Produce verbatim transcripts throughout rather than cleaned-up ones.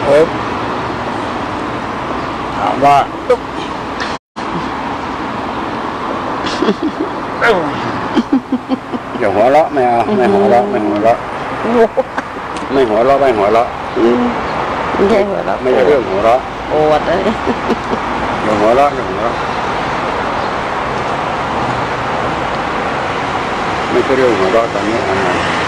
ปึ๊บถามว่าอย่าหัวเราะไม่เอาไม่หัวเราะไม่หัวเราะไม่หัวเราะไม่หัวเราะไม่ใช่หัวเราะไม่ใช่เรื่องหัวเราะปวดเลยอย่าหัวเราะอย่าหัวเราะไม่ใช่เรื่องหัวเราะตอนนี้อ่า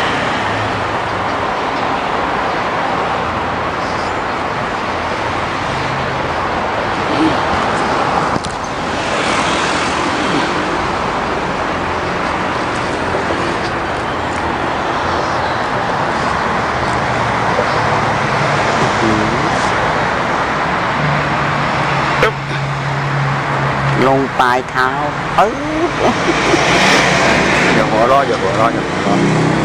ลงปลายเท้าเอออย่าหัวเราะอย่าหัวเราะอย่าหัวเราะ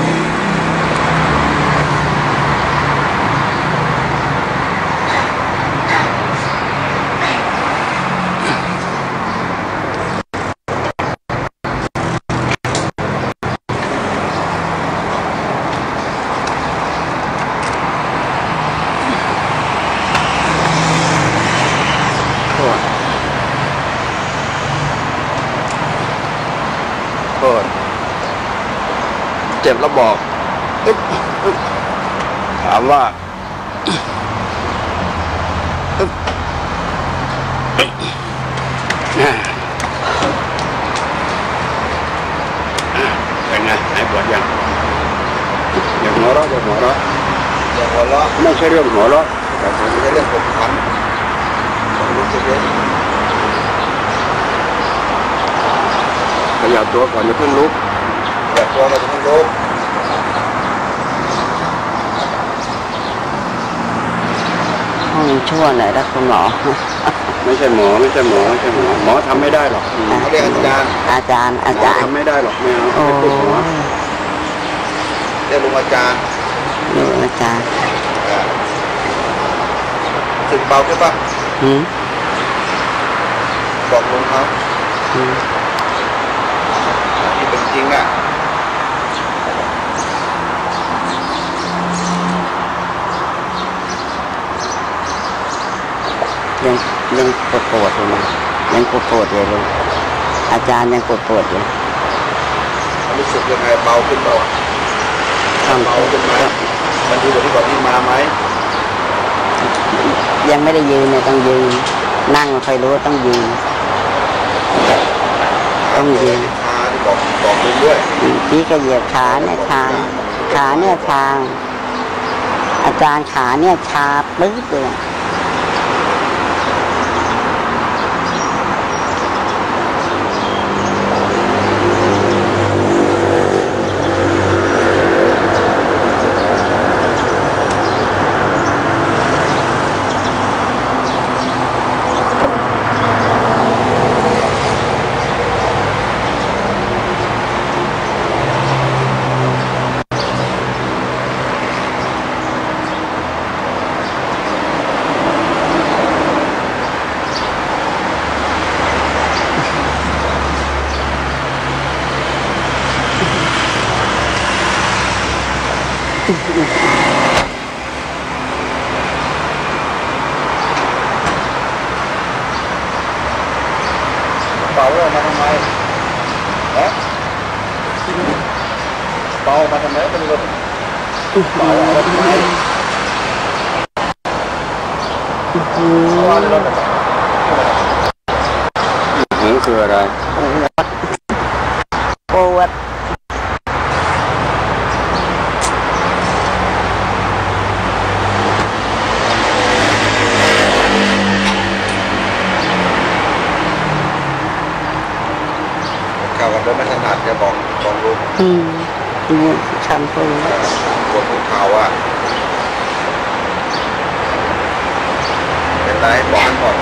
เจ็บแล้วบอกถามว่าเป็นไงหายปวดยังอย่าหัวเราะอย่าหัวเราะอย่าหัวเราะไม่ใช่เรื่องหัวเราะแต่ไม่ใช่เรื่องผมขันผมรู้สึกเองขยับตัวก่อนอย่าเพิ่งลุกอย่าตัวเราจะเพิ่งลุกห้องชั่วหน่อยนะคุณหมอไม่ใช่หมอไม่ใช่หมอไม่ใช่หมอหมอทำไม่ได้หรอกเขาเรียกอาจารย์อาจารย์อาจารย์ทำไม่ได้หรอกไม่เอาไม่พูดหัวเรียกลุงอาจารย์ลุงอาจารย์สึกเบาใช่ปะบอกลุงเขาที่เป็นจริงอ่ะยังยังปวดปวดอยู่นะยังปวดปวดอยู่เลยอาจารย์ยังปวดปวดอยู่รู้สึกยังไงเบาขึ้นเบาเบาขึ้นไหมมันดีกว่าที่ก่อนที่มาไหมยังไม่ได้ยืนเนี่ยต้องยืนนั่งใครรู้ต้องยืนต้องยืนบอกบอกลุงด้วยพี่ก็เหยียบขาเนี่ยชาขาเนี่ยชาอาจารย์ขาเนี่ยชาปึ๊บเลยเบาออกมาทำไมฮะเบามาทำไมเป็นรถเบาออกมาทำไมว่าในรถอะไรหือคืออะไรปวดข่าวกันด้วยไม่ถนัดจะบอกบอกลุงอืมนี่ชันปวดปวดหัวเข่าอ่ะเป็นไรบอกให้หมด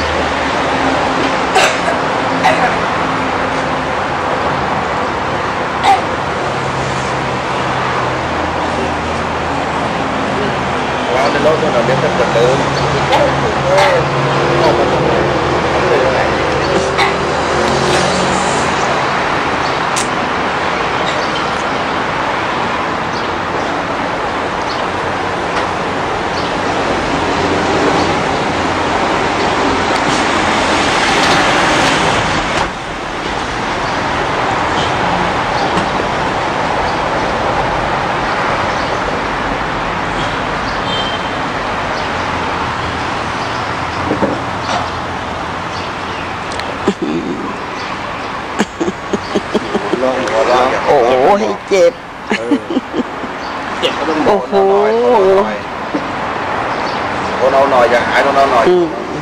เราในรถเราเดี๋ยวจะเกิดเดิมออกมาตรงนี้เลยยังไงยเจ็บเออเจ็บก็ต้องบอกเราหน่อยทนเอาหน่อยอยากหายทนเอาหน่อย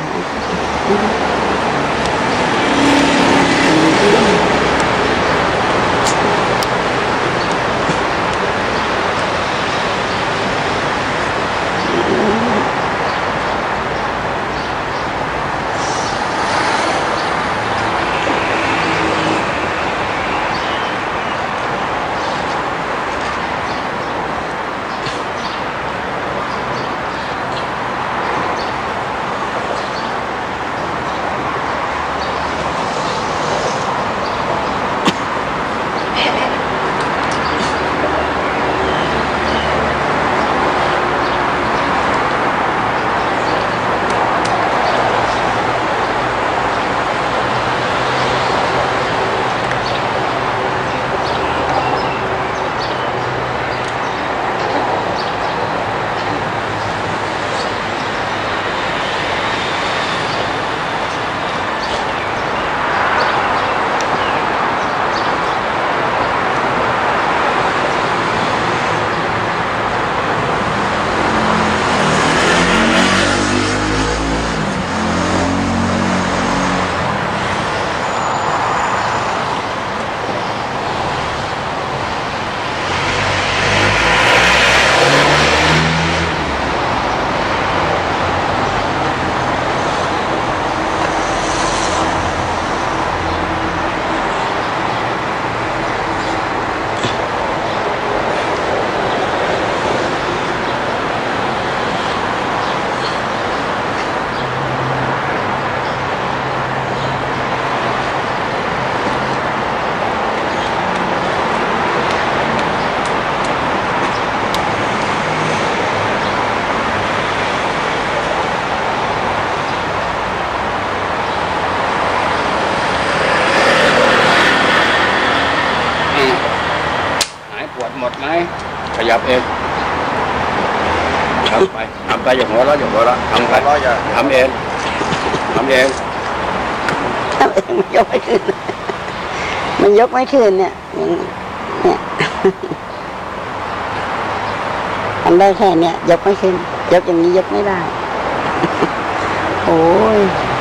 หมดไหมขยับเองทำไปทำไปอย่าหัวเราะอย่าหัวเราะทำไปทำเองทำเองทำเองมันยกไม่ขึ้นมันยกไม่ขึ้นเนี่ยเนี่ยทำได้แค่เนี้ยยกไม่ขึ้นยกอย่างนี้ยกไม่ได้โอ้ย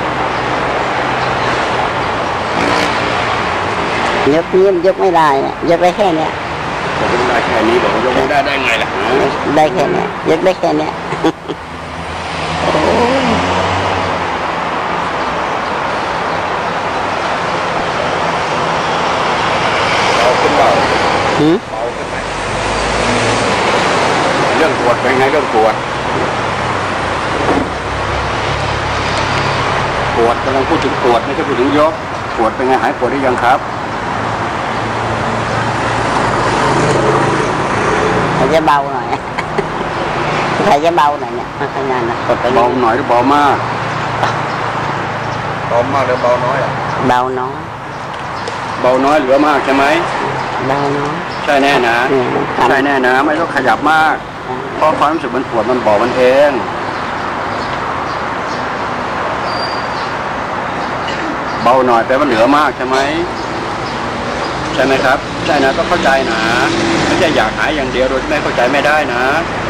ยกนี้มันยกไม่ได้เนี่ยยกได้แค่เนี้ยยกได้แค่นี้บอกยกไม่ได้ได้ไงล่ะได้แค่เนี้ยยกได้แค่เนี้ยโอ้ยเบาขึ้นเบาหืมเบาขึ้นไหมเรื่องปวดเป็นไงเรื่องปวดปวดกำลังพูดถึงปวดไม่ใช่พูดถึงยกปวดเป็นไงหายปวดได้ยังครับใครจะเบาหน่อยใครจะเบาหน่อยเนี่ยมาทำงานนะกดไปเบาหน่อยหรือเบามากเบามากหรือเบาน้อยอ่ะเบาน้อยเบาน้อยหรือมากใช่ไหมเบาน้อยใช่แน่นะใช่แน่นะไม่ต้องขยับมากเพราะความรู้สึกมันปวดมันบอกมันเองเบาหน่อยแปลว่าเหลือมากใช่ไหมใช่ไหมครับใช่นะต้องเข้าใจนะไม่ใช่อยากหายอย่างเดียวโดยไม่เข้าใจไม่ได้นะ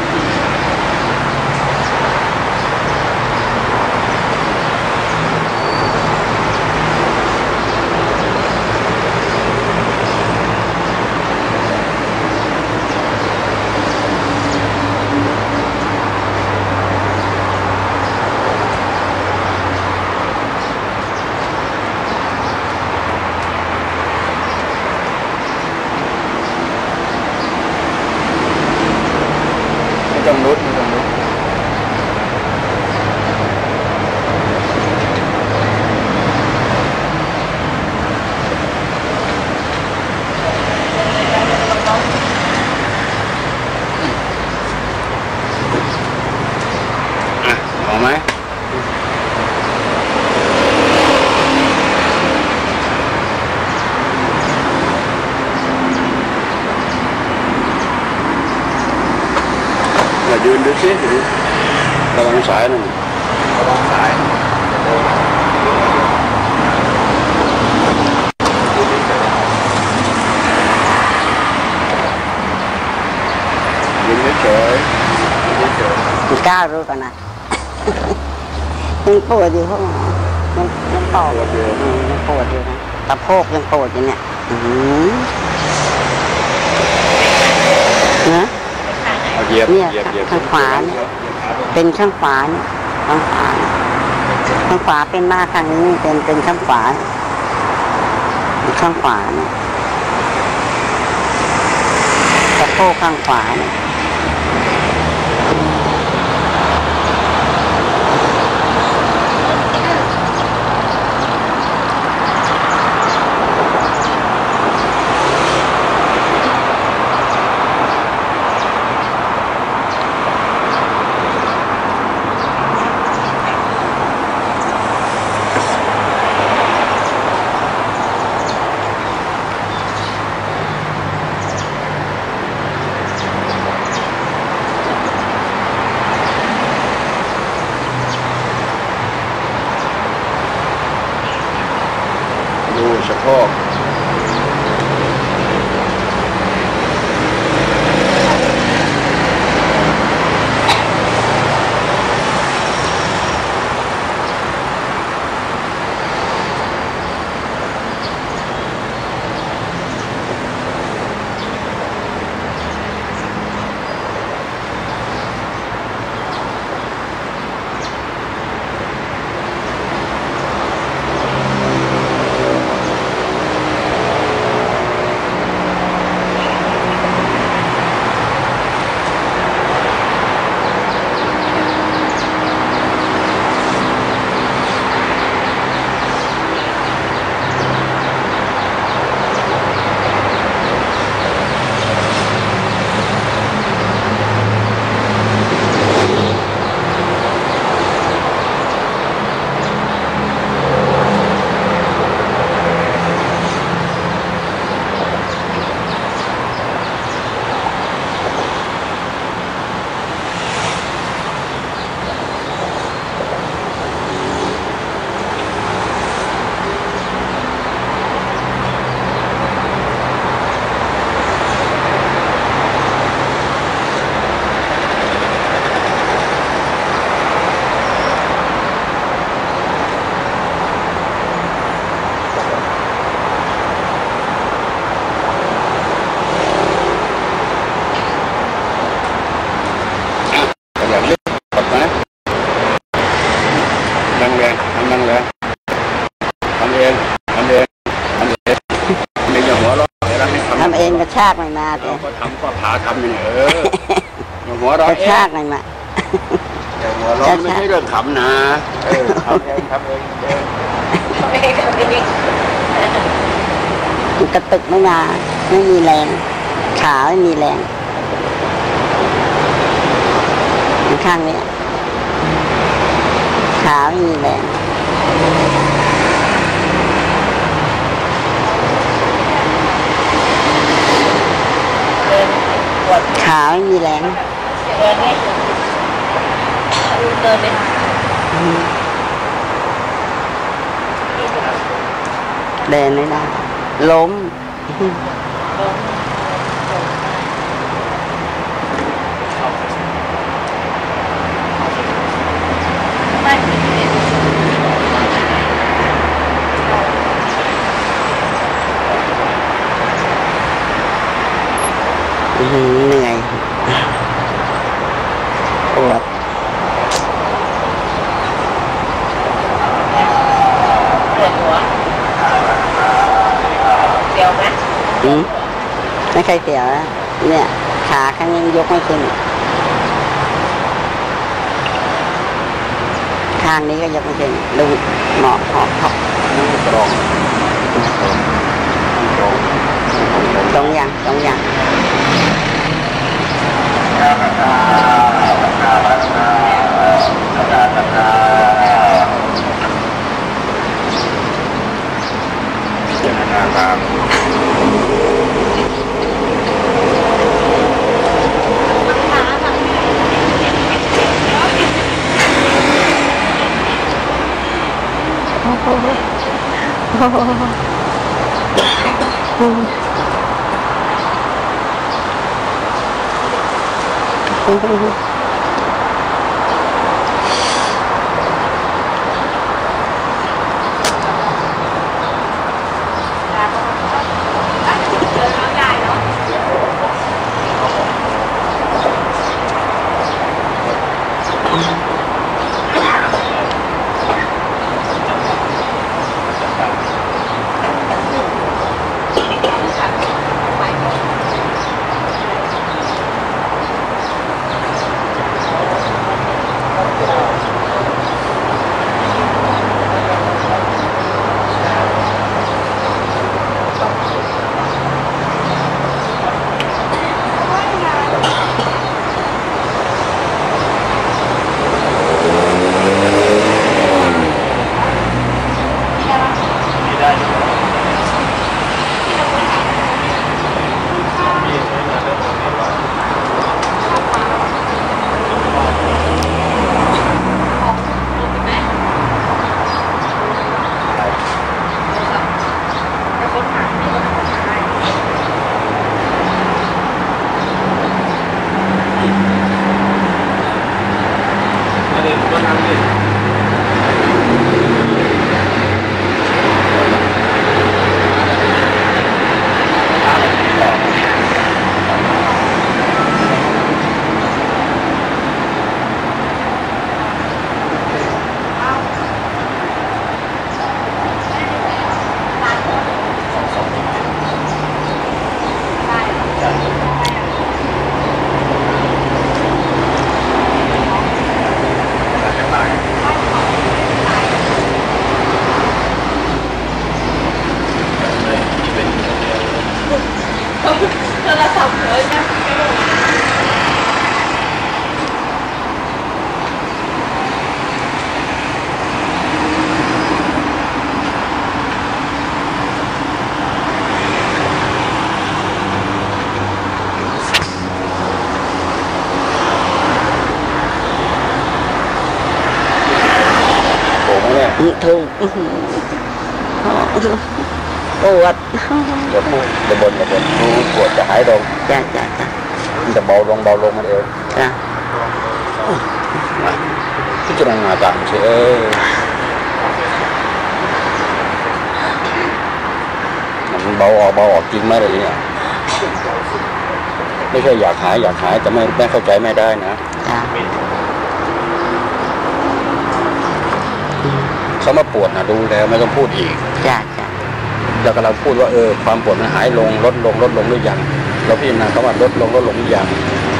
ต้องนุดต้องนุดอ่ะพอไหมยืนดูสิกำลังสายนั่นกำลังสายเฉยเฉยไม่กล้ารู้กันนะยังปวดอยู่พวกหมอยังยังปวดอยู่ยังปวดอยู่นะตะโพกยังปวดอยู่เนี่ยอืมนะเอาเหยียบเนี่ยเหยียบเหยียบข้างขวาเนี่ยเป็นข้างขวาเนี่ยข้างขวาข้างขวาเป็นมากข้างนี้เป็นเป็นข้างขวาข้างขวาเนี่ยสะโพกข้างขวาเนี่ยดูสะโพกนั่งแรงทำนั่งแรงทำเองทำเองทำเองไม่อย่าหัวเราะเดี๋ยวเราให้ทำทำเองกระชากไม่มาแต่เราก็ทำก็พาทำอย่างนี้เอออย่าหัวเราะกระเอชาง กไม่มาอย่าหัวเราะไม่ใช่เรื่องขำนะเออทำเองทำเองเองมันกระตุกไม่มาไม่มีแรงขาไม่มีแรงข้างนี้ขาไม่มีแรงขาไม่มีแรงเดินไม่ได้ล้มเหนื่อยปวดอืมไม่เคยเสียวนะเนี่ยขาข้างนี้ยกไม่ขึ้นข้างนี้ก็ยกไม่ขึ้นดูหมอหอบหอบตรงตรงตรงอย่างตรงอย่างเจตนาตามถูกปวดเดี๋ยวพูดเดี๋ยวบนเดี๋ยวบนดูปวดจะหายลงจ้ะจ้ะจ้ะมันจะเบาลงเบาลงมันเองจ้ะพิจารณาตามเฉยมันเบาออกเบาออกจริงไหมอะไรเนี่ยไม่ใช่อยากหายอยากหายแต่ไม่ไม่เข้าใจไม่ได้นะจ้ะเขามาปวดนะดูแล้วไม่ต้องพูดอีกจ้ะจ้ะเรากำลังพูดว่าเออความปวดมันหายลงลดลงลดลงหรือยังเราพิจารณาเขาว่าลดลงลดลงหรือยัง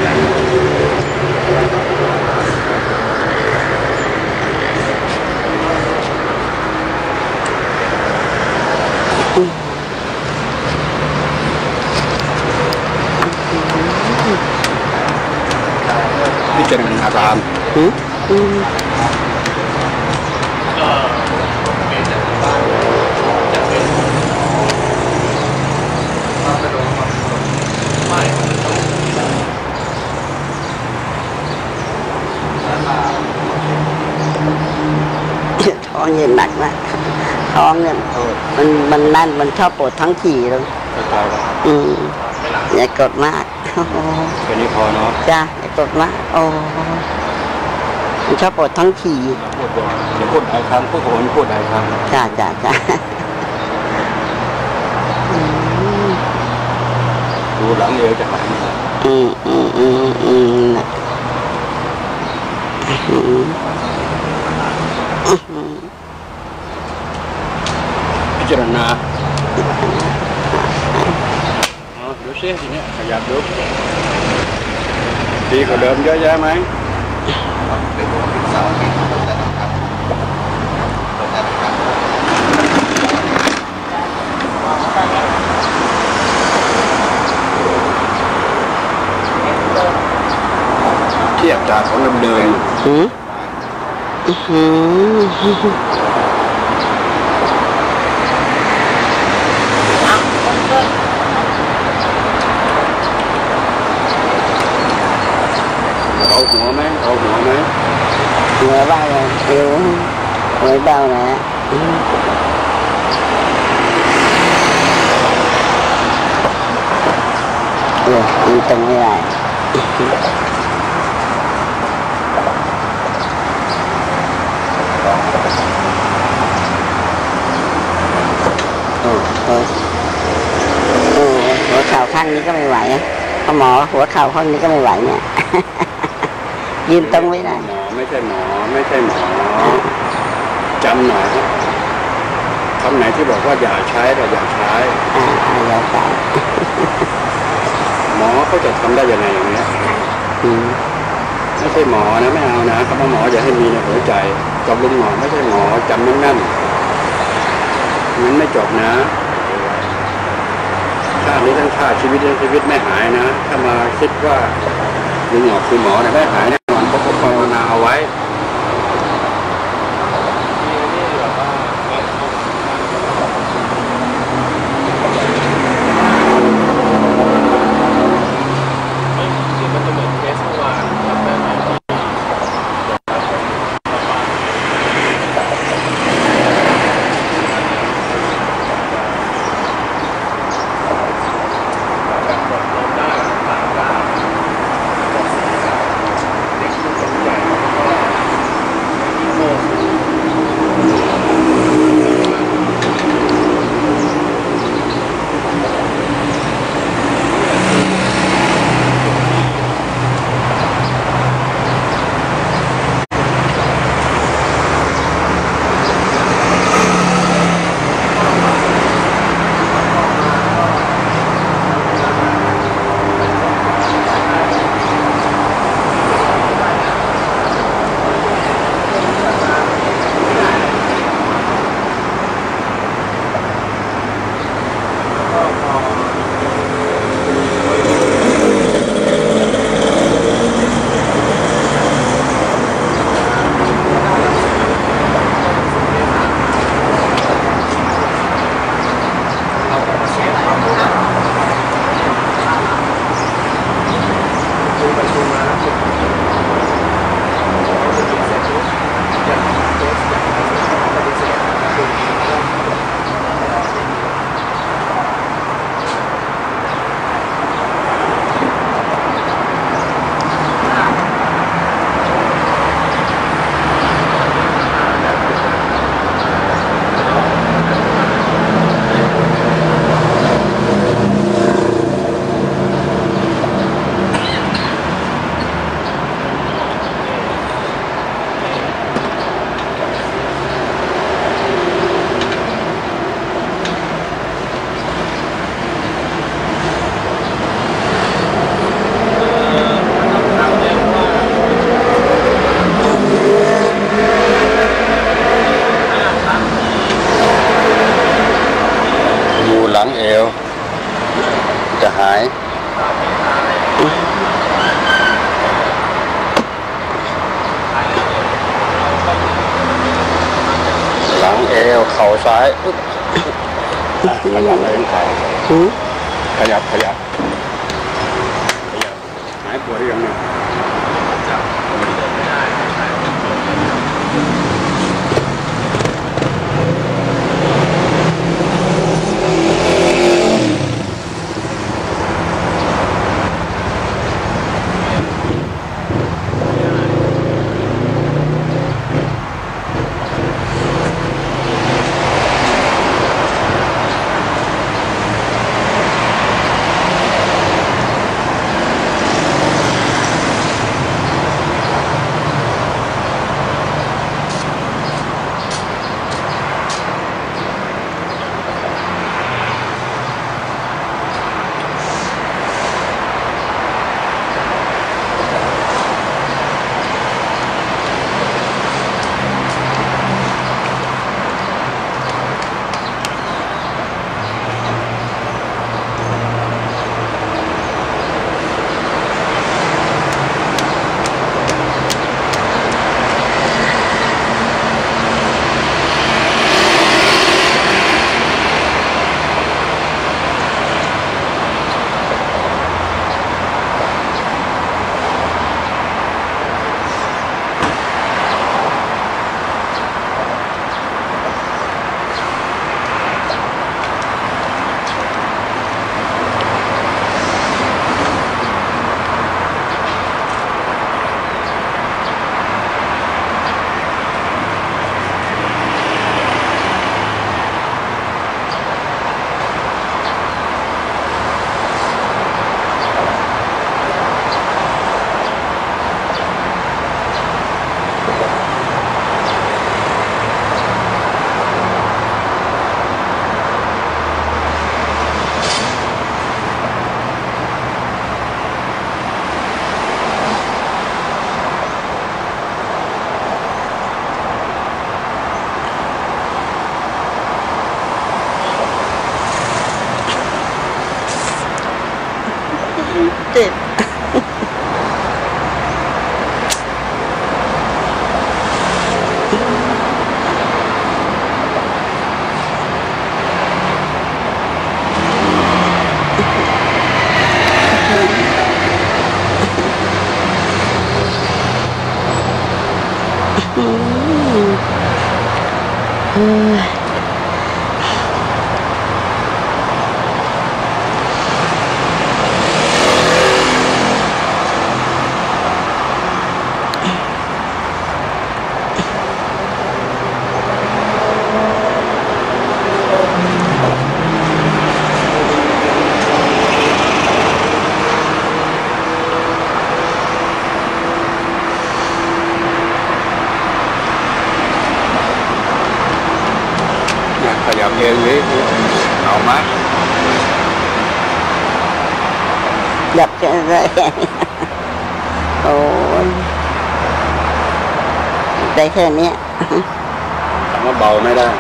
พิจารณาตามอืมอืมท้องเย็นหนักมากท้องเนี่ยมันมันนั่นมันชอบปวดทั้งขี่เลยอืมอย่ากดมากโอ้แค่นี้พอเนาะจ้ะอย่ากดมากโอ้มันชอบปวดทั้งขี่พูดเดี๋ยวพูดหลายครั้งพูดโหนพูดหลายครั้งจ้ะจ้ะจ้ะอืมดูหลังเดียวจะหายอืมอืมอืมอืมอืมพิจารณาดูซิทีนี้ขยับดูดีกว่าเดิมเยอะแยะไหมเป็นหัวเป็นเสาเป็นแต่ละครับแต่ละครับเทียบจากของเดิมอืมอืมเอาหัวไหมเอาหัวไหมหัวเบาเลยเอวหัวเบานะเออมันตรงไม่ได้ออโอ้หัวเข่าข้างนี้ก็ไม่ไหวพอหมอหัวเข่าข้างนี้ก็ไม่ไหวเนี่ย ยืนตรงไม่ได้หมอไม่ใช่หมอไม่ใช่หมอจำหน่อยคำไหนที่บอกว่าอย่าใช้แต่อย่าใช้อ่าอย่าใช้หมอเขาจะทำได้ยังไงอย่างเงี้ยไม่ใช่หมอนะไม่เอานะคำว่าหมออย่าให้มีในหัวใจกับลุงหมอไม่ใช่หมอจำแน่นๆงั้นไม่จบนะชาตินี้ทั้งชาติชีวิตทั้งชีวิตไม่หายนะถ้ามาคิดว่าลุงหมอคือหมอเนี่ยไม่หายแน่นอนเพราะเขาภาวนาเอาไว้หลังเอวจะหายหลังเอวเข่าซ้ายขยับเลยเข่าขยับขยับขยับหายปวดหรือยังเนี่ยอืมเฮ้ยขยับเองนี่เอาไหมดับกันเลยโอ้ยได้แค่นี้ถามว่าเบาไม่ได้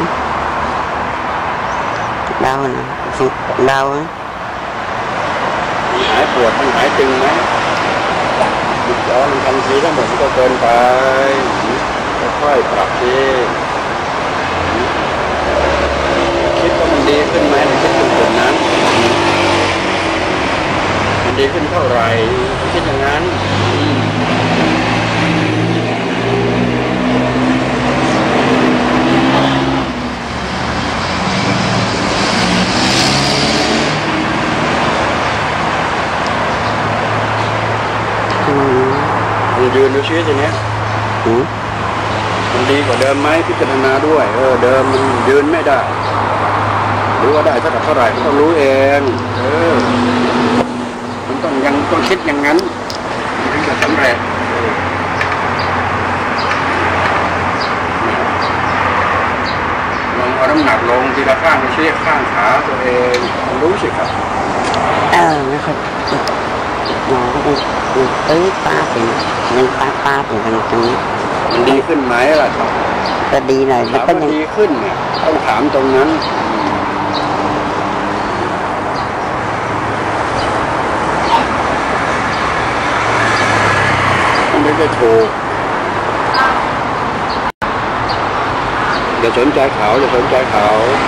เดานะเดานะมันหายปวดมันหายตึงไหมหยุดย้อนทันทีทั้งหมดมันก็เกินไปค่อยๆปรับทีคิดว่ามันดีขึ้นไหมคิดตรงจุดนั้นมันดีขึ้นเท่าไหร่คิดอย่างนั้นมันยืนดูชีวิตอย่างนี้มันดีกว่าเดิมไหมพิจารณาด้วยเออเดิมมันยืนไม่ได้หรือว่าได้เท่าเท่าไหร่ต้องรู้เองเออมันต้องยังต้องคิดอย่างนั้นถึงจะสำเร็จลองเอาน้ำหนักลงทีละข้างไปชี้ข้างขาตัวเองรู้สิครับเออไม่ค่อยหมอก็เป็นตื้อป้าเป็นยังป้าป้าเป็นตรงนี้มันดีขึ้นไหมล่ะครับก็ดีหน่อยถามว่าดีขึ้นเนี่ยต้องถามตรงนั้นมันไม่ได้ถูกอย่าสนใจเขาอย่าสนใจเขา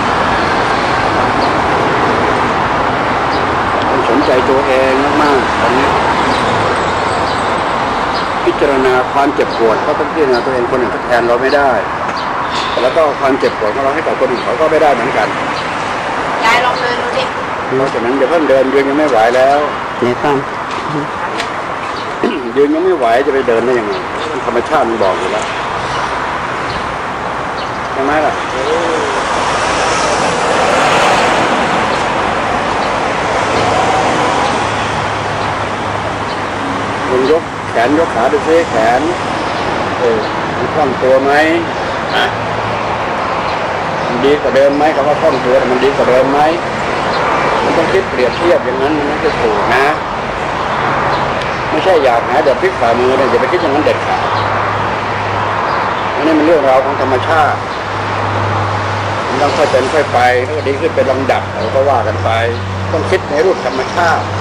ต้องสนใจตัวเองมากๆตอนนี้พิจารณาความเจ็บปวดก็ต้องพิจารณาตัวเองคนอื่นทดแทนเราไม่ได้แล้วก็ความเจ็บปวดของเราให้กับคนอื่นเขาก็ไม่ได้เหมือนกันยายลองเดินดูดินอกจากนั้นอย่าเพิ่งเดินยืนยังไม่ไหวแล้วเดี๋ยวก่อนยืนยังไม่ไหวจะไปเดินได้ยังไงธรรมชาติมันบอกอยู่แล้วใช่ไหมล่ะคุณยกแขนยกขาดูซิแขนเออมันคล่องตัวไหมฮะมันดีกว่าเดิมไหมคำว่าคล่องตัวมันดีกว่าเดิมไหมมันต้องคิดเปรียบเทียบอย่างนั้นมันจะถูกนะไม่ใช่อยากหาเด็ดพลิกฝ่ามือเนี่ยอย่าไปคิดอย่างนั้นเด็ดขาดอันนี้มันเรื่องราวของธรรมชาติมันต้องค่อยเป็นค่อยไปถ้าดีขึ้นเป็นลำดับเราก็ว่ากันไปต้องคิดในรูปธรรมชาติ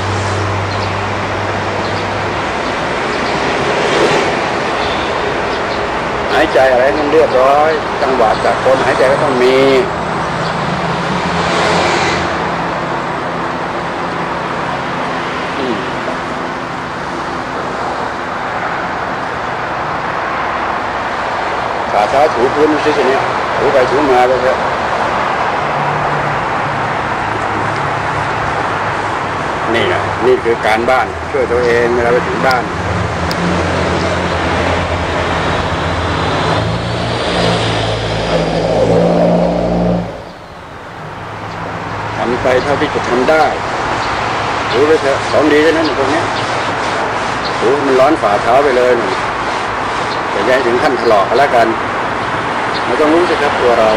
หายใจอะไรมันเรียบร้อยจังหวะจากคนหายใจก็ต้องมีขาเท้าถูพื้นซิสิเนี่ยถูไปถูมาเลยครับนี่นะนี่คือการบ้านช่วยตัวเองเวลาไปถึงบ้านทำไปเท่าที่จะทำได้รู้ไปเถอะของดีเท่านั้นตรงนี้รู้มันร้อนฝ่าเท้าไปเลยแต่ย้ายถึงขั้นถลอกกันแล้วกันเราต้องรู้สิครับตัวเรา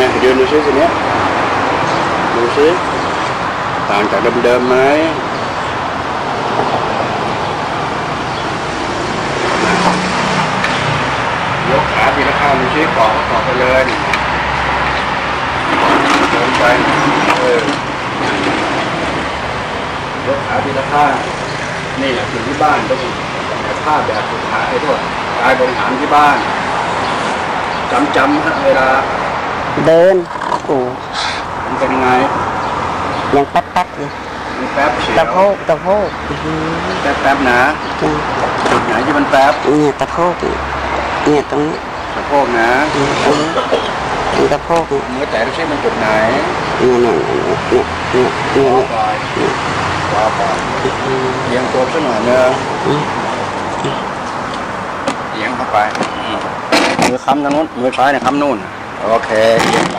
ไงยืนดูซิสิเนี้ยดูซิต่างจากเดิมๆไหมยกขาทีละข้างดูซิเกาะก็เกาะไปเลยเดินไปเออยกขาทีละข้างนี่แหละถึงที่บ้านต้องภาพแบบสุดท้ายไอ้พวกกายบริหารที่บ้านจำจำเวลาเดินโอ้มันเป็นไงยังแป๊บแป๊บอยู่มันแป๊บเสียวตะโพกตะโพกแป๊บแป๊บนะจุดไหนที่มันแป๊บเนี่ยตะโพกเนี่ยตรงนี้ตะโพกนะตรงนี้ตรงตะโพกเมื่อแต่ไม่ใช่มันจุดไหนเนี่ยเนี่ยเนี่ยเนี่ยเนี่ยว้าวไปว้าวไปเลี้ยงตัวสักหน่อยเนอะเลี้ยงเข้าไปมือค้ำทางนู้นมือซ้ายเนี่ยค้ำนู่นโอเคเลี้ยงไป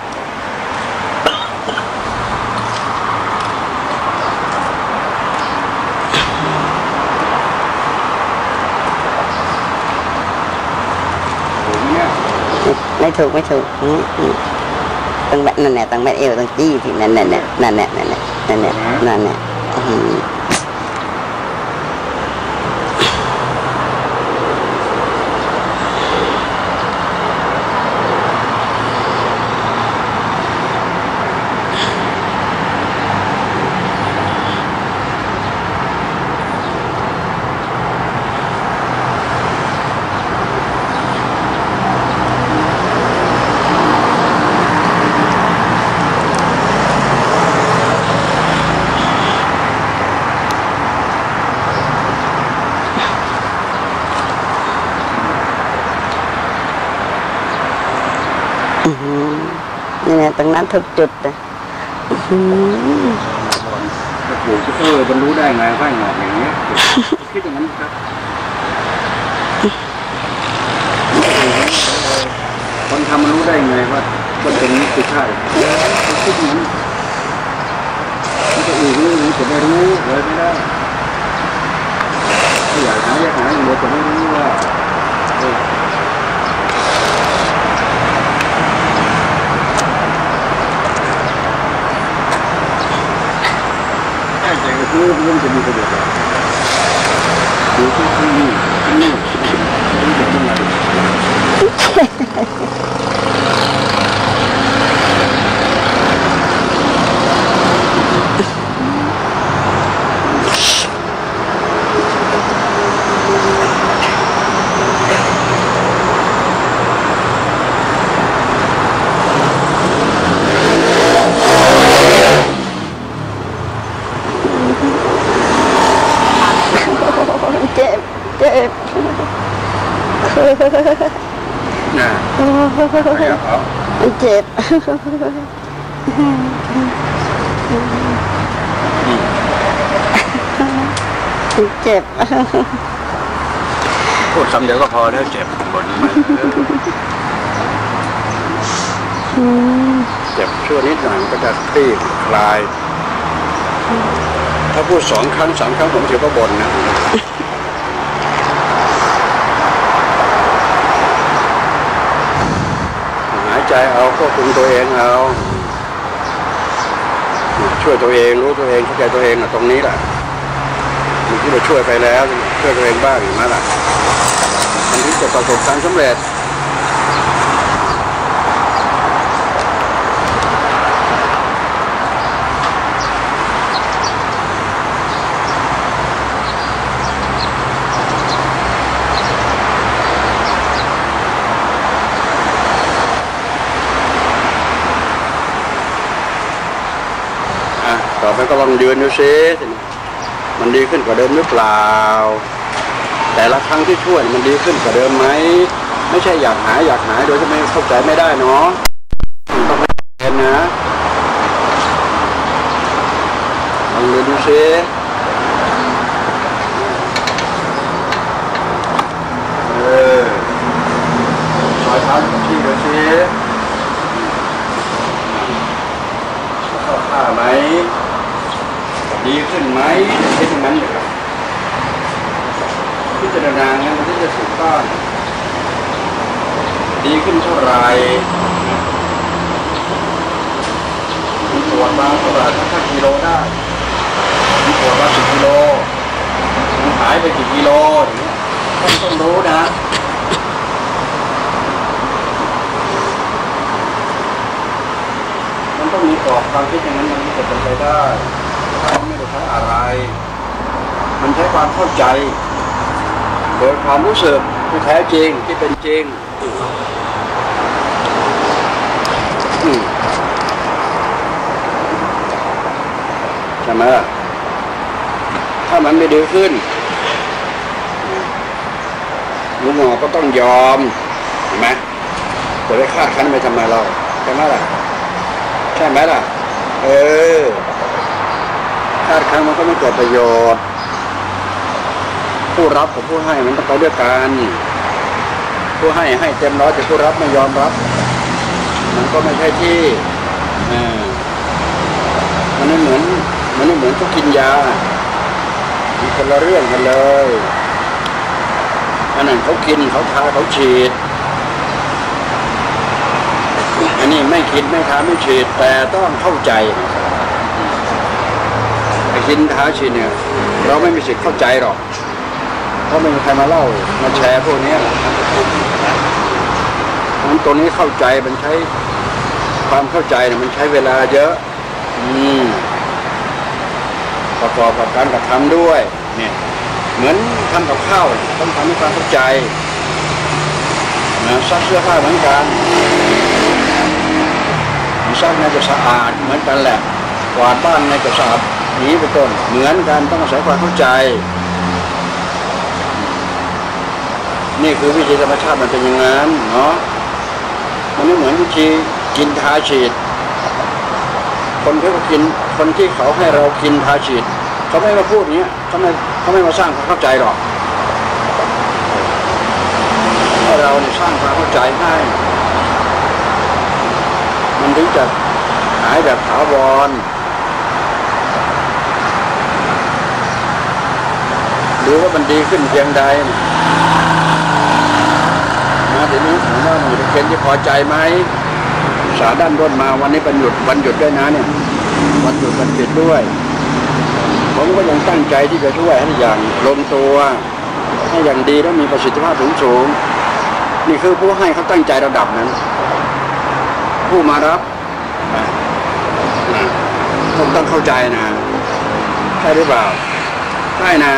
ไม่ถูกไม่ถูกตั้งแบบนั่นแหละตั้งแบบเอวตั้งจี้ที่นั่นนั่นนั่นนั่นนั่นนั่นนั่นนั่นนั่นนี่ตรงนั้นทุกจุดเลยโอ้โหเออมันรู้ได้ไงว่าหงอกอย่างเงี้ยคิดอย่างนั้นครับคนทำมันรู้ได้ไงว่าคนตรงนี้คือใช่คิดอย่างนั้นมันจะอื่นรู้จะไม่รู้เลยไม่ได้ถ้าอยากหาอยากหาอย่างเดียวจะไม่รู้ว่ารู้เรื่องจะมีประโยชน์ดูที่ที่นี่ที่นี่รู้จะทำอะไรน่ะมันเจ็บเจ็บพูดคำเดียวก็พอแล้วเจ็บบ่นมาเจ็บชั่วนิดหน่อยก็จะคลี่คลายถ้าพูดสองครั้งสามครั้งผมเสียก็บ่นนะใจเอาควบคุมตัวเองเอาช่วยตัวเองรู้ตัวเองเข้าใจตัวเองตรงนี้แหละมันที่เราช่วยไปแล้วช่วยตัวเองบ้างอย่างนั้นแหละมันที่จะประสบความสำเร็จต่อไปก็ลองยืนดูซิมันดีขึ้นกว่าเดิมหรือเปล่าแต่ละครั้งที่ช่วยมันดีขึ้นกว่าเดิมไหมไม่ใช่อยากหายอยากหายโดยที่ไม่เข้าใจไม่ได้เนาะต้องเห็นนะลองยืนดูซิเออซอยเท้าที่ดูซิเข้าท่าไหมดีขึ้นไหมเช่นนั้นเลยครับพิจารณาเนี่ยมันจะถูกต้องดีขึ้นเท่าไรตรวจมาเท่าไหร่ถ้ากิโลได้มีตรวจมาสิบกิโลมันหายไปกี่กิโลอย่างเงี้ยต้องต้องรู้นะมันต้องมีกรอบความคิดอย่างนั้นมันจะเป็นไปได้มันไม่ได้ใช้อะไรมันใช้ความเข้าใจโดยความรู้สึกที่แท้จริงที่เป็นจริงใช่ไหมล่ะถ้ามันไม่ดีขึ้นลุงหมอก็ต้องยอมเห็นไหมจะไปคาดคั้นไปทำไมเราใช่ไหมล่ะใช่ไหมล่ะเออคาดคั้นมันก็ไม่เกิดประโยชน์ผู้รับกับผู้ให้มันต้องไปด้วยกันผู้ให้ให้เต็มร้อยแต่ผู้รับไม่ยอมรับมันก็ไม่ใช่ที่อ่ามันไม่เหมือนมันไม่เหมือนเขากินยามีคนละเรื่องกันเลยอันนั้นเขากินเขาทาเขาฉีดอันนี้ไม่กินไม่ทาไม่ฉีดแต่ต้องเข้าใจไอ้กินทาฉีดเนี่ยเราไม่มีสิทธิ์เข้าใจหรอกเพราะไม่มีใครมาเล่ามาแชร์พวกนี้มันตัวนี้เข้าใจมันใช้ความเข้าใจเนี่ยมันใช้เวลาเยอะอืมประกอบกับการกระทำด้วยเนี่ยเหมือนทำกับข้าวต้องทำให้ความเข้าใจนะซักเสื้อผ้าเหมือนกันซักน่าจะสะอาดเหมือนกันแหละกวาดบ้านน่าจะสะอาดนี้เป็นต้นเหมือนกันต้องอาศัยความเข้าใจนี่คือวิธีธรรมชาติมันเป็นอย่างนั้นเนาะมันไม่เหมือนวิธีกินทาฉีดคนที่เขากินคนที่เขาให้เรากินทาฉีดเขาไม่มาพูดอย่างเงี้ยเขาไม่เขาไม่มาสร้างความเข้าใจหรอกถ้าเราเนี่ยสร้างความเข้าใจให้มันถึงจะหายแบบถาวรหรือว่ามันดีขึ้นเพียงใดนะทีนี้ผมว่ามันจะเป็นที่พอใจไหมสาด้านด้นมาวันนี้วันหยุดวันหยุดด้วยนะเนี่ยวันหยุดวันปิดด้วยผมก็ยังตั้งใจที่จะช่วยให้อย่างลงตัวให้อย่างดีและมีประสิทธิภาพสูงสูงนี่คือผู้ให้เขาตั้งใจระดับนั้นผู้มารับผมต้องเข้าใจนะใช่หรือเปล่าใช่นะ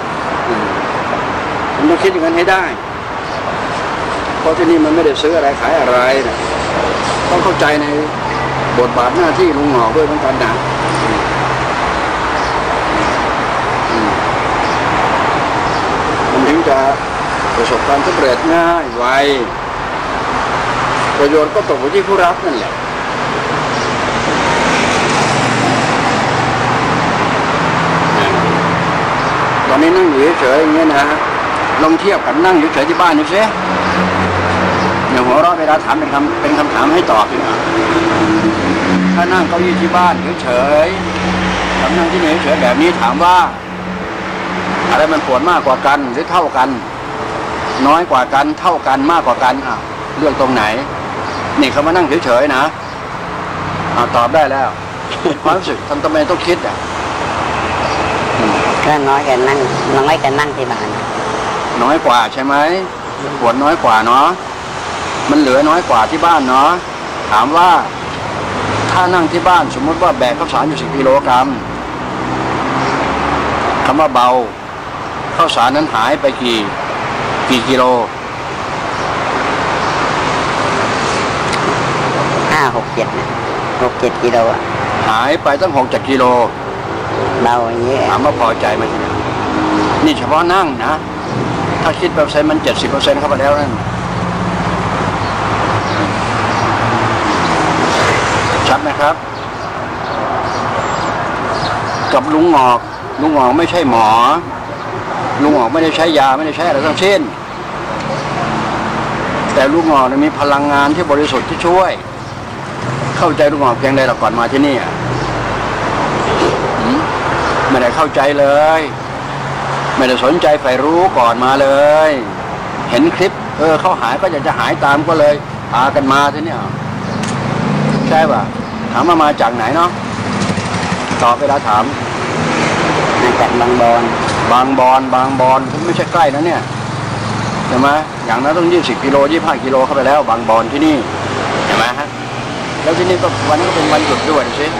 ผมต้องคิดอย่างนั้นให้ได้เพราะที่นี่มันไม่ได้ซื้ออะไรขายอะไรนะต้องเข้าใจในบทบาทหน้าที่ลุงหงอกด้วยเหมือนกันนะมันถึงจะประสบความสำเร็จง่ายไวประโยชน์ก็ตกอยู่ที่ผู้รับนั่นแหละตอนนี้นั่งอยู่เฉยๆอย่างเงี้ยนะลองเทียบกับนั่งอยู่เฉยที่บ้านนี่สิเดี๋ยวหัวเราะเวลาถามเป็นคำเป็นคำถามให้ตอบดีกว่าถ้านั่งเก้าอี้ที่บ้านเฉยๆกับนั่งที่นี่เฉยแบบนี้ถามว่าอะไรมันปวดมากกว่ากันหรือเท่ากันน้อยกว่ากันเท่ากันมากกว่ากันอ่ะเรื่องตรงไหนนี่เขามานั่งเฉยๆนะอ่าตอบได้แล้วความรู้สึกทำทำไมต้องคิดอ่ะก็น้อยกันนั่งน้อยกันนั่งที่บ้านน้อยกว่าใช่ไหมปวดน้อยกว่าเนาะมันเหลือน้อยกว่าที่บ้านเนาะถามว่าถ้านั่งที่บ้านสมมติว่าแบกข้าวสารอยู่สิบกิโลกรัมคำว่าเบาข้าวสารนั้นหายไปกี่กี่กิโลห้าหกเจ็ดหกเจ็ดกิโลอ่ะหายไปตั้งหกเจ็ดกิโลเบาอย่างนี้ถามว่าพอใจไหมนี่เฉพาะนั่งนะถ้าคิดเปอร์เซ็นต์มันเจ็ดสิบเปอร์เซ็นต์เข้าไปแล้วนั่นชัดไหมครับกับลุงหงอกลุงหงอกไม่ใช่หมอลุงหงอกไม่ได้ใช้ยาไม่ได้ใช้อะไรทั้งสิ้นแต่ลุงหงอกมีพลังงานที่บริสุทธิ์ที่ช่วยเข้าใจลุงหงอกเพียงใดเราก่อนมาที่นี่ไม่ได้เข้าใจเลยไม่ได้สนใจใฝ่รู้ก่อนมาเลยเห็นคลิปเออเขาหายก็อยากจะหายตามก็เลยพากันมาที่นี่ใช่ป่ะถามมามาจากไหนเนาะตอบเวลาถามมาจากบางบอนบางบอนบางบอนไม่ใช่ใกล้นะเนี่ยใช่ไหมอย่างนั้นต้องยี่สิบกิโลยี่ห้ากิโลเข้าไปแล้วบางบอนที่นี่เห็นไหมฮะแล้วที่นี่ก็วันนี้ก็เป็นวันหยุดด้วยสิ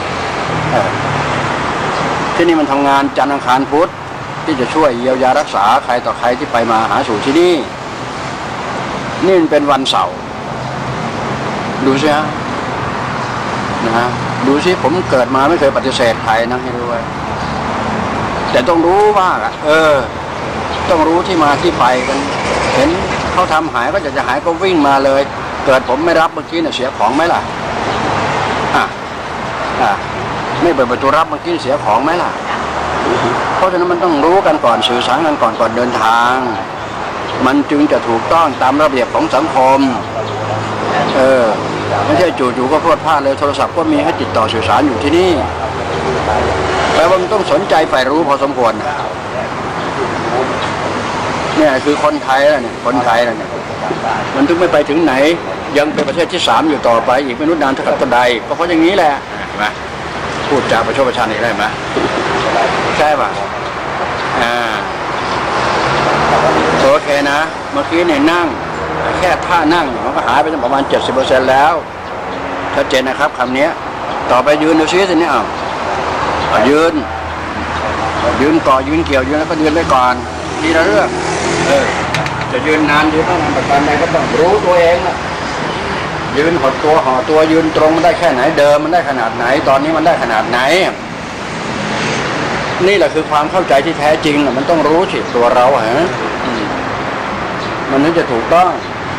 ที่นี่มันทำงานจันทร์อังคารพุธที่จะช่วยเยียวยารักษาใครต่อใครที่ไปมาหาสู่ที่นี่นี่มันเป็นวันเสาร์ดูสิฮะนะฮะดูสิผมเกิดมาไม่เคยปฏิเสธใครนะให้รู้ไว้แต่ต้องรู้ว่าเออต้องรู้ที่มาที่ไปกันเห็นเขาทำหายก็จะจะหายก็วิ่งมาเลยเกิดผมไม่รับเมื่อกี้เนี่ยเสียของไหมล่ะอ่ะอ่ะไม่เปิดประตูรับเมื่อกี้เสียของไหมล่ะเพราะฉะนั้นมันต้องรู้กันก่อนสื่อสารกันก่อนก่อนเดินทางมันจึงจะถูกต้องตามระเบียบของสังคมเออไม่ใช่จู่ๆก็พรวดพลาดเลยโทรศัพท์ก็มีให้ติดต่อสื่อสารอยู่ที่นี่แปลว่ามันต้องสนใจใฝ่รู้พอสมควรเนี่ยคือคนไทยแล้วเนี่ยคนไทยแล้วเนี่ยมันถึงไม่ไปถึงไหนยังเป็นประเทศที่สามอยู่ต่อไปอีกไม่รู้นานเท่ากับใดก็เพราะอย่างนี้แหละเห็นไหมพูดจาประชดประชันอีกได้ไหมใช่ป่ะอ่าโอเคนะเมื่อกี้เนี่ยนั่งแค่ท่านั่งมันก็หายไปประมาณเจ็ดสิบเปอร์เซ็นต์แล้วชัดเจนนะครับคำนี้ต่อไปยืนดูซิสิเนี่ยเอายืนยืนก่อยืนเกี่ยวยืนแล้วก็ยืนไว้ก่อนทีละเรื่องเออจะยืนนานยืนนานประการใดก็ต้องรู้ตัวเองนะยืนหดตัวห่อตัวยืนตรงมันได้แค่ไหนเดิมมันได้ขนาดไหนตอนนี้มันได้ขนาดไหนนี่แหละคือความเข้าใจที่แท้จริงมันต้องรู้สิตัวเราฮะมันถึงจะถูกต้อง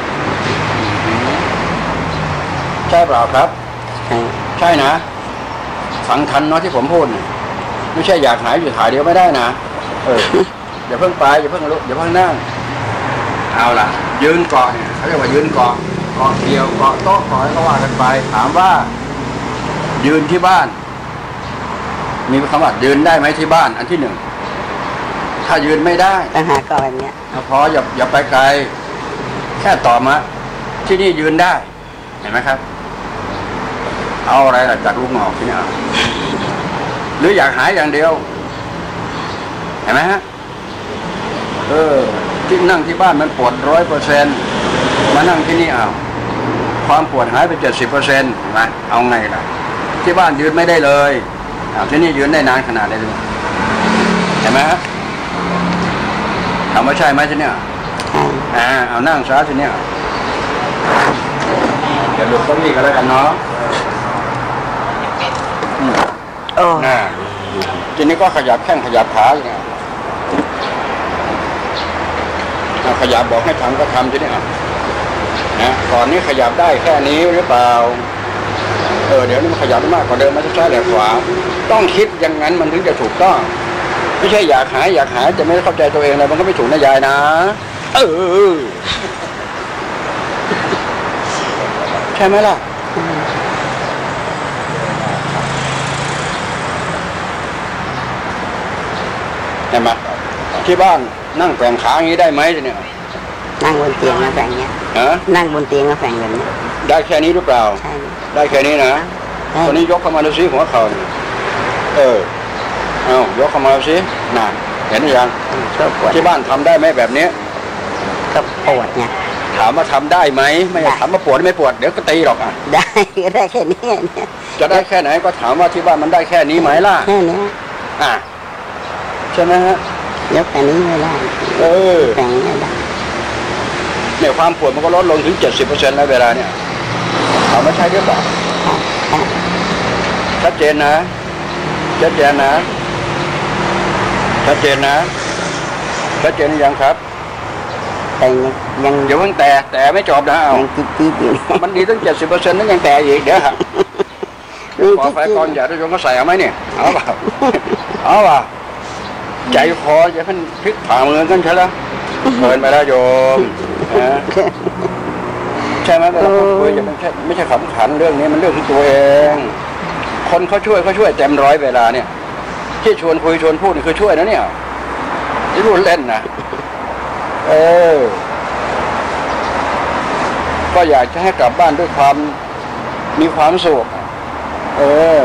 ใช่เปล่าครับใช่นะฟังทันเนาะที่ผมพูดไม่ใช่อยากหายอยู่ถ่ายเดียวไม่ได้นะเอออย่าเพิ่งไปอย่าเพิ่งลุกอย่าเพิ่งนั่งเอาล่ะยืนเกาะเนี่ยเขาเรียกว่ายืนเกาะเกาะเกี่ยวเกาะโต๊ะเกาะอะไรก็ว่ากันไปถามว่ายืนที่บ้านมีคำว่ายืนได้ไหมที่บ้านอันที่หนึ่งถ้ายืนไม่ได้ต้องหาก่อนแบบเนี้ยพออย่าอย่าไปไกลแค่ต่อมาที่นี่ยืนได้เห็นไหมครับเอาอะไรล่ะจากลูกหงอกที่นี่หรืออยากหายอย่างเดียวเห็นไหมฮะเออที่นั่งที่บ้านมันปวดร้อยเปอร์เซ็นต์มานั่งที่นี่เอาความปวดหายไปเจ็ดสิบเปอร์เซ็นต์มาเอาไงล่ะที่บ้านยืนไม่ได้เลยที่นี่ยืนได้นานขนาดไหนเลยเห็นไหมฮะถามว่าใช่ไหมที่นี่อ่าเอานั่งซะที่นี่เดี๋ยวหลุดก็มีกันแล้วกันเนาะโอ้น่าทีนี้ก็ขยับแข้งขยับขาอย่างเงี้ยขยับบอกให้ทำก็ทำทีนี้อ่ะนะก่อนนี้ขยับได้แค่นี้หรือเปล่าเออเดี๋ยวนี้มันขยับมากกว่าเดิมมันจะซ้ายหรือขวาต้องคิดอย่างนั้นมันถึงจะถูกต้องไม่ใช่อยากหายอยากหายจะไม่เข้าใจตัวเองเลยมันก็ไม่ถูกนะยายนะเออใช่ไหมล่ะเห็นไหมที่บ้านนั่งแฝงขาอย่างนี้ได้ไหมเนี่ยนั่งบนเตียงนะแฝงเนี้ยนั่งบนเตียงนะแฝงแบบนี้ได้แค่นี้หรือเปล่าใช่ได้แค่นี้นะตอนนี้ยกเข้ามาดูซิหัวเข่าเออเอายกเข้ามาดูซิน่ะเห็นหรือยังที่บ้านทำได้ไหมแบบนี้ก็ปวดไงถามว่าทำได้ไหมไม่ถามว่าปวดไม่ปวดเดี๋ยวก็ตีหรอกอ่ะได้ก็ได้แค่นี้เนี่ยจะได้แค่ไหนก็ถามว่าที่บ้านมันได้แค่นี้ไหมล่ะแค่นี้อ่ะใช่ไหมฮะยกแค่นี้ไม่ได้เออแฝงไม่ได้เนี่ยความปวดมันก็ลดลงถึงเจ็ดสิบเปอร์เซ็นต์แล้วเวลาเนี่ยถามว่าใช่หรือเปล่าชัดเจนนะชัดเจนนะชัดเจนนะชัดเจนหรือยังครับแต่ยังเดี๋ยวเพิ่งแต่แต่ไม่จบนะเอาจิ๊บจิ๊บอยู่มันดีตั้งเจ็ดสิบเปอร์เซ็นต์นั่นยังแต่อีกเดี๋ยวครับขอไฟก่อนอย่าได้ยงก็ใส่เอาไหมเนี่ยเอาเปล่าเอาเปล่าใจคอจะขึ้นพลิกผ่ามือกันใช่แล้วเกินไปแล้วโยมใช่ไหมเวลาพูดคุยจะไม่ใช่ไม่ใช่ขำขันเรื่องนี้มันเรื่องที่ตัวเองคนเขาช่วยเขาช่วยเต็มร้อยเวลาเนี่ยที่ชวนคุยชวนพูดนี่คือช่วยนะเนี่ยที่พูดเล่นนะเออก็อยากจะให้กลับบ้านด้วยความมีความสุขเออ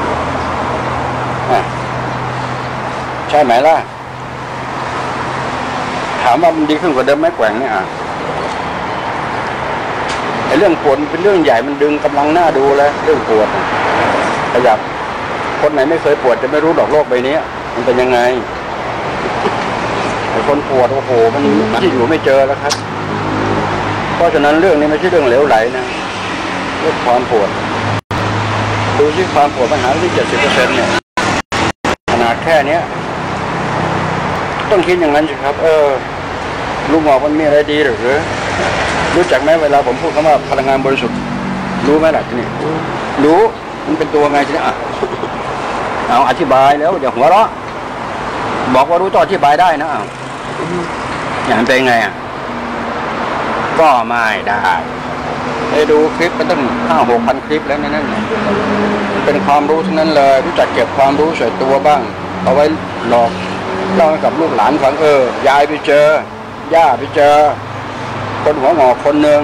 ใช่ไหมล่ะถามว่ามันดีขึ้นกว่าเดิมไหมแกว่งเนี่ยอ่ะไอ้เรื่องปวดเป็นเรื่องใหญ่มันดึงกำลังหน้าดูแล้วเรื่องปวดขยับคนไหนไม่เคยปวดจะไม่รู้ดอกโรคใบนี้มันเป็นยังไงไอ้คนปวดโอ้โหมันที่อยู่ไม่เจอแล้วครับเพราะฉะนั้นเรื่องนี้ไม่ใช่เรื่องเหลวไหลนะเรื่องความปวดดูที่ความปวดปัญหาที่เจ็ดสิบเปอร์เซ็นต์เนี่ยขนาดแค่เนี้ยต้องคิดอย่างนั้นสิครับเออลูกหมอกมันมีอะไรดีหรือรู้จักไหมเวลาผมพูดคำว่าพลังงานบริสุทธิ์รู้ไหมล่ะที่นี่รู้มันเป็นตัวไงทีนี้อ่ะเอาอธิบายแล้วอย่าหัวเราะบอกว่ารู้ต้องอธิบายได้นะอ้าวอย่างนั้นเป็นไงอ่ะก็ไม่ได้ไปดูคลิปมันตั้งห้าหกพันคลิปแล้วนั่นมันเป็นความรู้ทั้งนั้นเลยรู้จักเก็บความรู้ใส่ตัวบ้างเอาไว้หลอกเล่าให้กับลูกหลานฟังเออยายไปเจอย่าไปเจอคนหัวงอกคนหนึ่ง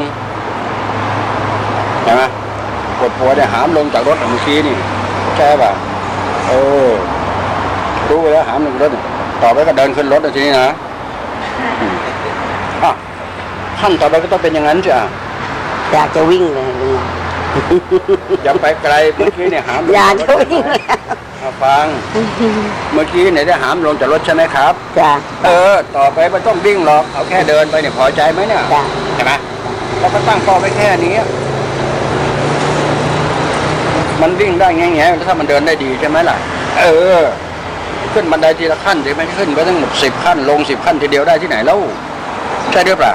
ใช่ไหมปวดหัวเนี่ยหามลงจากรถเมื่อกี้นี่ใช่ป่ะเออรู้ไปแล้วหามลงรถต่อไปก็เดินขึ้นรถทีนี้นะอ่ะขั้นต่อไปก็ต้องเป็นอย่างนั้นจ้ะอยากจะวิ่งเลยลุงอย่าไปไกลเมื่อกี้เนี่ยหามอยากจะวิ่งเลยฟังเมื่อกี้เนี่ยได้หามลงจากรถใช่ไหมครับจ้ะเออต่อไปไม่ต้องวิ่งหรอกเอาแค่เดินไปเนี่ยพอใจไหมเนี่ยใช่ไหมเราก็ตั้งเป้าไว้แค่นี้มันวิ่งได้แง่ๆถ้ามันเดินได้ดีใช่ไหมล่ะเออขึ้นบันไดทีละขั้นใช่ไหมขึ้นไปทั้งหมดสิบขั้นลงสิบขั้นทีเดียวได้ที่ไหนแล้วใช่หรือเปล่า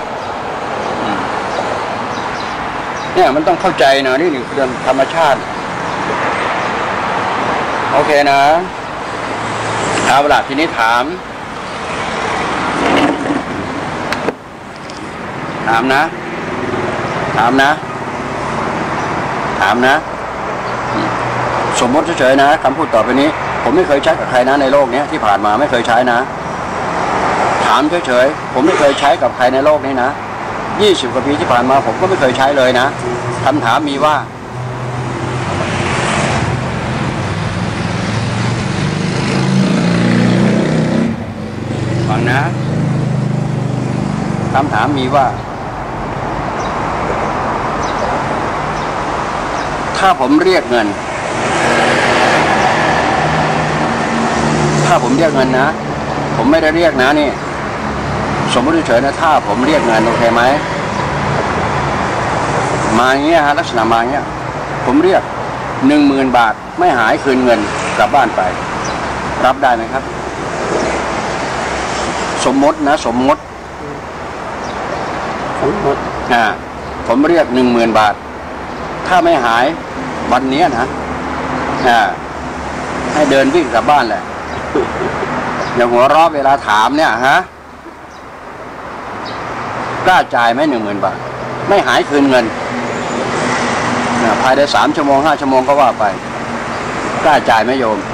เนี่ยมันต้องเข้าใจนะนี่นี่คือธรรมชาติโอเคนะเอาล่ะทีนี้ถามถามนะถามนะถามนะสมมติเฉยๆนะคำพูดต่อไปนี้ผมไม่เคยใช้กับใครนะในโลกนี้ที่ผ่านมาไม่เคยใช้นะถามเฉยๆผมไม่เคยใช้กับใครในโลกนี้นะยี่สิบกว่าปีที่ผ่านมาผมก็ไม่เคยใช้เลยนะคำถามมีว่าฟังนะคำถามมีว่าถ้าผมเรียกเงินถ้าผมเรียกเงินนะผมไม่ได้เรียกนะนี่สมมติเฉยๆนะถ้าผมเรียกเงินโอเคไหมมาอย่างเงี้ยฮะลักษณะมาอย่างเงี้ยผมเรียกหนึ่งหมื่นบาทไม่หายคืนเงินกลับบ้านไปรับได้ไหมครับสมมตินะสมมติสมมติอ่าผมเรียกหนึ่งหมื่นบาทถ้าไม่หายวันนี้นะอ่าให้เดินวิ่งกลับบ้านแหละอย่าหัวเราะเวลาถามเนี่ยฮะกล้าจ่ายไหมหนึ่งหมื่นบาทไม่หายคืนเงินภายในสามชั่วโมงห้าชั่วโมงก็ว่าไปกล้าจ่ายไหมโยม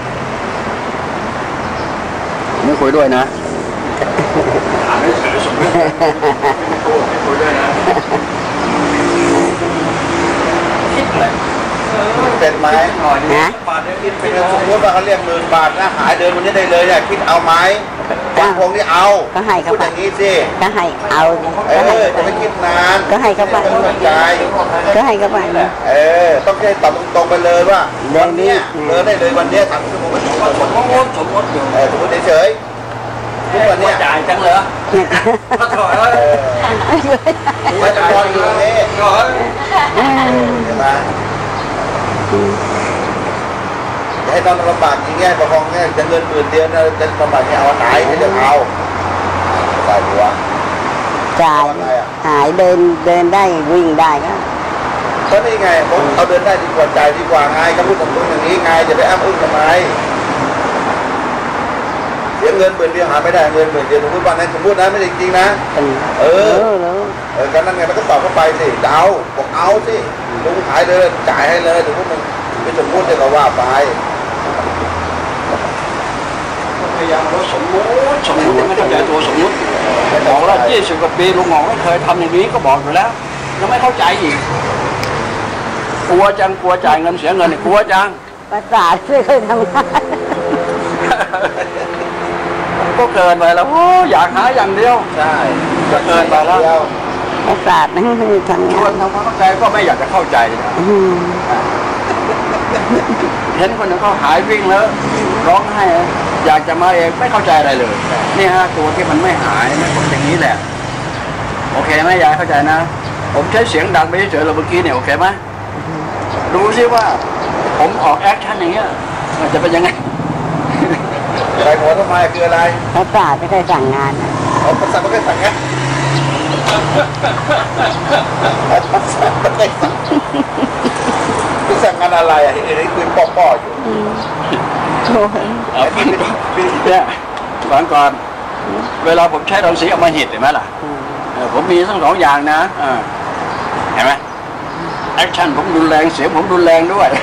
ไม่คุยด้วยนะถามให้เฉยสมมติไม่คุยด้วยนะคิดอะไรเป็นไหมหน่อยนะบาทคิดเป็นสมมติว่าเขาเรียกหมื่นบาทนะหายเดินวันนี้ได้เลยเนี่ยคิดเอาไหมบางคงนี่เอาก็ให้เขาไปอย่างนี้สิก็ให้เอาเออจะไม่คิดนานก็ให้เขาไปก็ให้เขาไปเออต้องแค่ตอบตรงๆไปเลยว่าวันนี้เดินได้เลยวันนี้ทำชั่วโมงสมมติสมมติสมมติอยู่เออสมมติเฉยทุกวันนี้จ่ายจังเลยก็ถอยไม่จะพออยู่นี่ถอยใช่ไหมให้ตอนลำบากอย่างเงี้ยประคองเงี้ยจะเงินหมื่นเดียวนะจะลำบากเงี้ยเอาไหนให้เลือกเอาใส่หัวจ่ายหายเดินเดินได้วิ่งได้ก็ก็นี่ไงผมเอาเดินได้ดีกว่าจ่ายดีกว่าไงก็พูดตรงๆอย่างนี้ไงจะไปอ้ำอึ้งทำไมเสียเงินหมื่นเดียวหาไม่ได้เงินหมื่นเดียวสมมติว่านั้นสมมตินะไม่จริงนะเออเออการนั่นไงมันก็ตอบเข้าไปสิจะเอาบอกเอาสิลุงขายเลยจ่ายให้เลยสมมติมันไม่สมมติจะก็ว่าไปพยายามว่าสมมติสมมติไม่เข้าใจตัวสมมติบอกว่ายี่สิบกว่าปีลุงหมอไม่เคยทำอย่างนี้ก็บอกอยู่แล้วยังไม่เข้าใจอีกกลัวจังกลัวจ่ายเงินเสียเงินกลัวจังประสาทไม่เคยทำงานก็เกินไปแล้วโอ้อยากหาอย่างเดียวใช่ก็เกินไปแล้วประสาทไม่เคยทำชงาวนนทำความเข้าใจก็ไม่อยากจะเข้าใจอืมเห็นคนหนึ่งเขาหายวิ่งแล้วร้องไห้อยากจะมาเองไม่เข้าใจอะไรเลยนี่ฮะตัวที่มันไม่หายมันเป็นอย่างนี้แหละโอเคไหมยายเข้าใจนะผมใช้เสียงดังไปเฉยๆเราเมื่อกี้เนี่ยโอเคไหมดูซิว่าผมออกแอคชั่นอย่างเงี้ยมันจะเป็นยังไงอะไรหัวทำไมคืออะไรประสาทไม่เคยสั่งงานอะเอาภาษาไม่เคยสั่งไงภาษาไม่เคยสั่งคือสั่งงานอะไรอ่ะที่นี่คุยป้อๆอยู่โอ้ยเอาพี่เนี่ยฟังก่อนเวลาผมใช้รังสีออกมาหิตเห็นไหมล่ะผมมีทั้งสองอย่างนะเห็นไหมแอคชั่นผมรุนแรงเสียงผมรุนแรงด้วย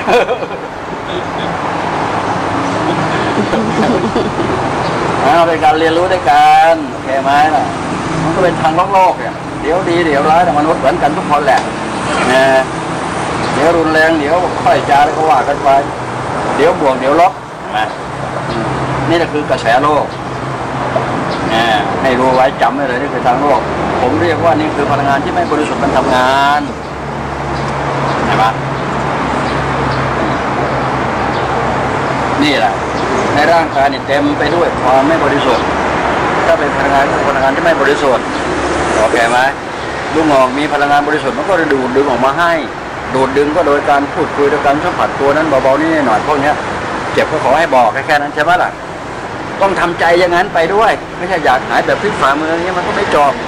เราเป็นการเรียนรู้ด้วยกันโอเคไหมล่ะมันก็เป็นทางโลกโลกเนี่ยเดี๋ยวดีเดี๋ยวร้ายแต่มนุษย์เหมือนกันทุกคนแหละนะเดี๋ยวรุนแรงเดี๋ยวค่อยจาแล้วก็ว่ากันไปเดี๋ยวบวกเดี๋ยวลบนะนี่แหละคือกระแสโลกนะให้รู้ไว้จำไว้เลยนี่คือทางโลกผมเรียกว่านี่คือพลังงานที่ไม่บริสุทธิ์มันทำงานเห็นไหมนี่แหละในร่างกายนี่เต็มไปด้วยความไม่บริสุทธิ์ถ้าเป็นพลังงานคือพลังงานที่ไม่บริสุทธิ์โอเคไหมลูกงอกมีพลังงานบริสุทธิ์มันก็จะดูดดึงออกมาให้ดูดดึงก็โดยการพูดคุยโดยการสัมผัสตัวนั้นเบาๆนี่หน่อยพวกนี้เจ็บก็ขอให้บอกแค่นั้นใช่ไหมล่ะต้องทำใจอย่างนั้นไปด้วยไม่ใช่อยากหายแบบพลิกฝ่ามืออย่างนี้มันก็ไม่จบ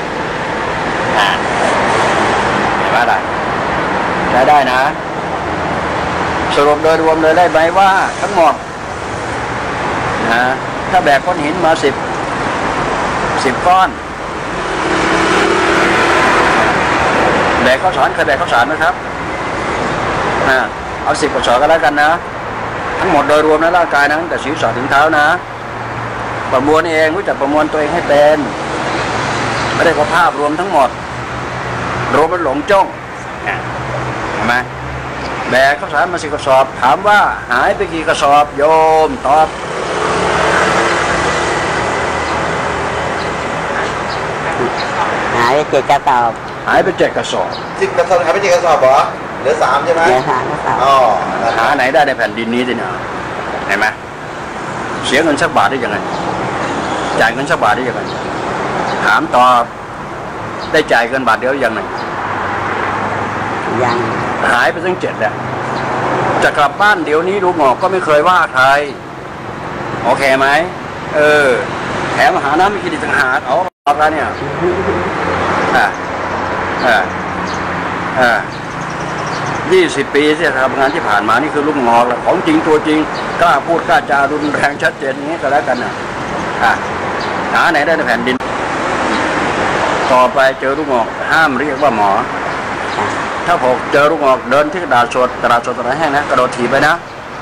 เห็นไหมล่ะใช้ได้นะสรุปโดยรวมเลยได้ไหมว่าทั้งหมดนะถ้าแบกก้อนหินมาสิบสิบก้อนแบกข้าวสารเคยแบกข้าวสารไหมครับอ่าเอาสิบกระสอบก็แล้วกันนะทั้งหมดโดยรวมในร่างกายนะตั้งแต่ศีรษะถึงเท้านะประมวลเองรู้จักประมวลตัวเองให้เป็นไม่ได้ก็ภาพรวมทั้งหมดรวมเป็นหลงจ้องเห็นไหมแบกข้าวสารมาสิบกระสอบถามว่าหายไปกี่กระสอบโยมตอบหายไปเจ็ดกระสอบหายไปเจ็ดกระสอบสิบกระสอบหายไปเจ็ดกระสอบเหรอเหลือสามใช่ไหมเหลือสามกระสอบอ๋อหาไหนได้ในแผ่นดินนี้สิเนี่ยเห็นไหมเสียเงินสักบาทได้ยังไงจ่ายเงินสักบาทได้ยังไงถามตอบได้จ่ายเงินบาทเดียวยังไงยังหายไปตั้งเจ็ดแล้วจะกลับบ้านเดี๋ยวนี้ลูกหมอกก็ไม่เคยว่าใครโอเคไหมเออแถมหาน้ำไม่กินอีกต่างหากเอาเอาละเนี่ยอ่าอ่าอ่ายี่สิบปีที่ทำงานที่ผ่านมานี่คือลูกงอกแล้วของจริงตัวจริงกล้าพูดกล้าจารุนแรงชัดเจนอย่างนี้ก็แล้วกันนะอ่าหาไหนได้ในแผ่นดินต่อไปเจอลูกงอกห้ามเรียกว่าหมอถ้าผมเจอลูกงอกเดินที่ตลาดสดตลาดสดตลาดแห้งนะกระโดดถีบไปนะ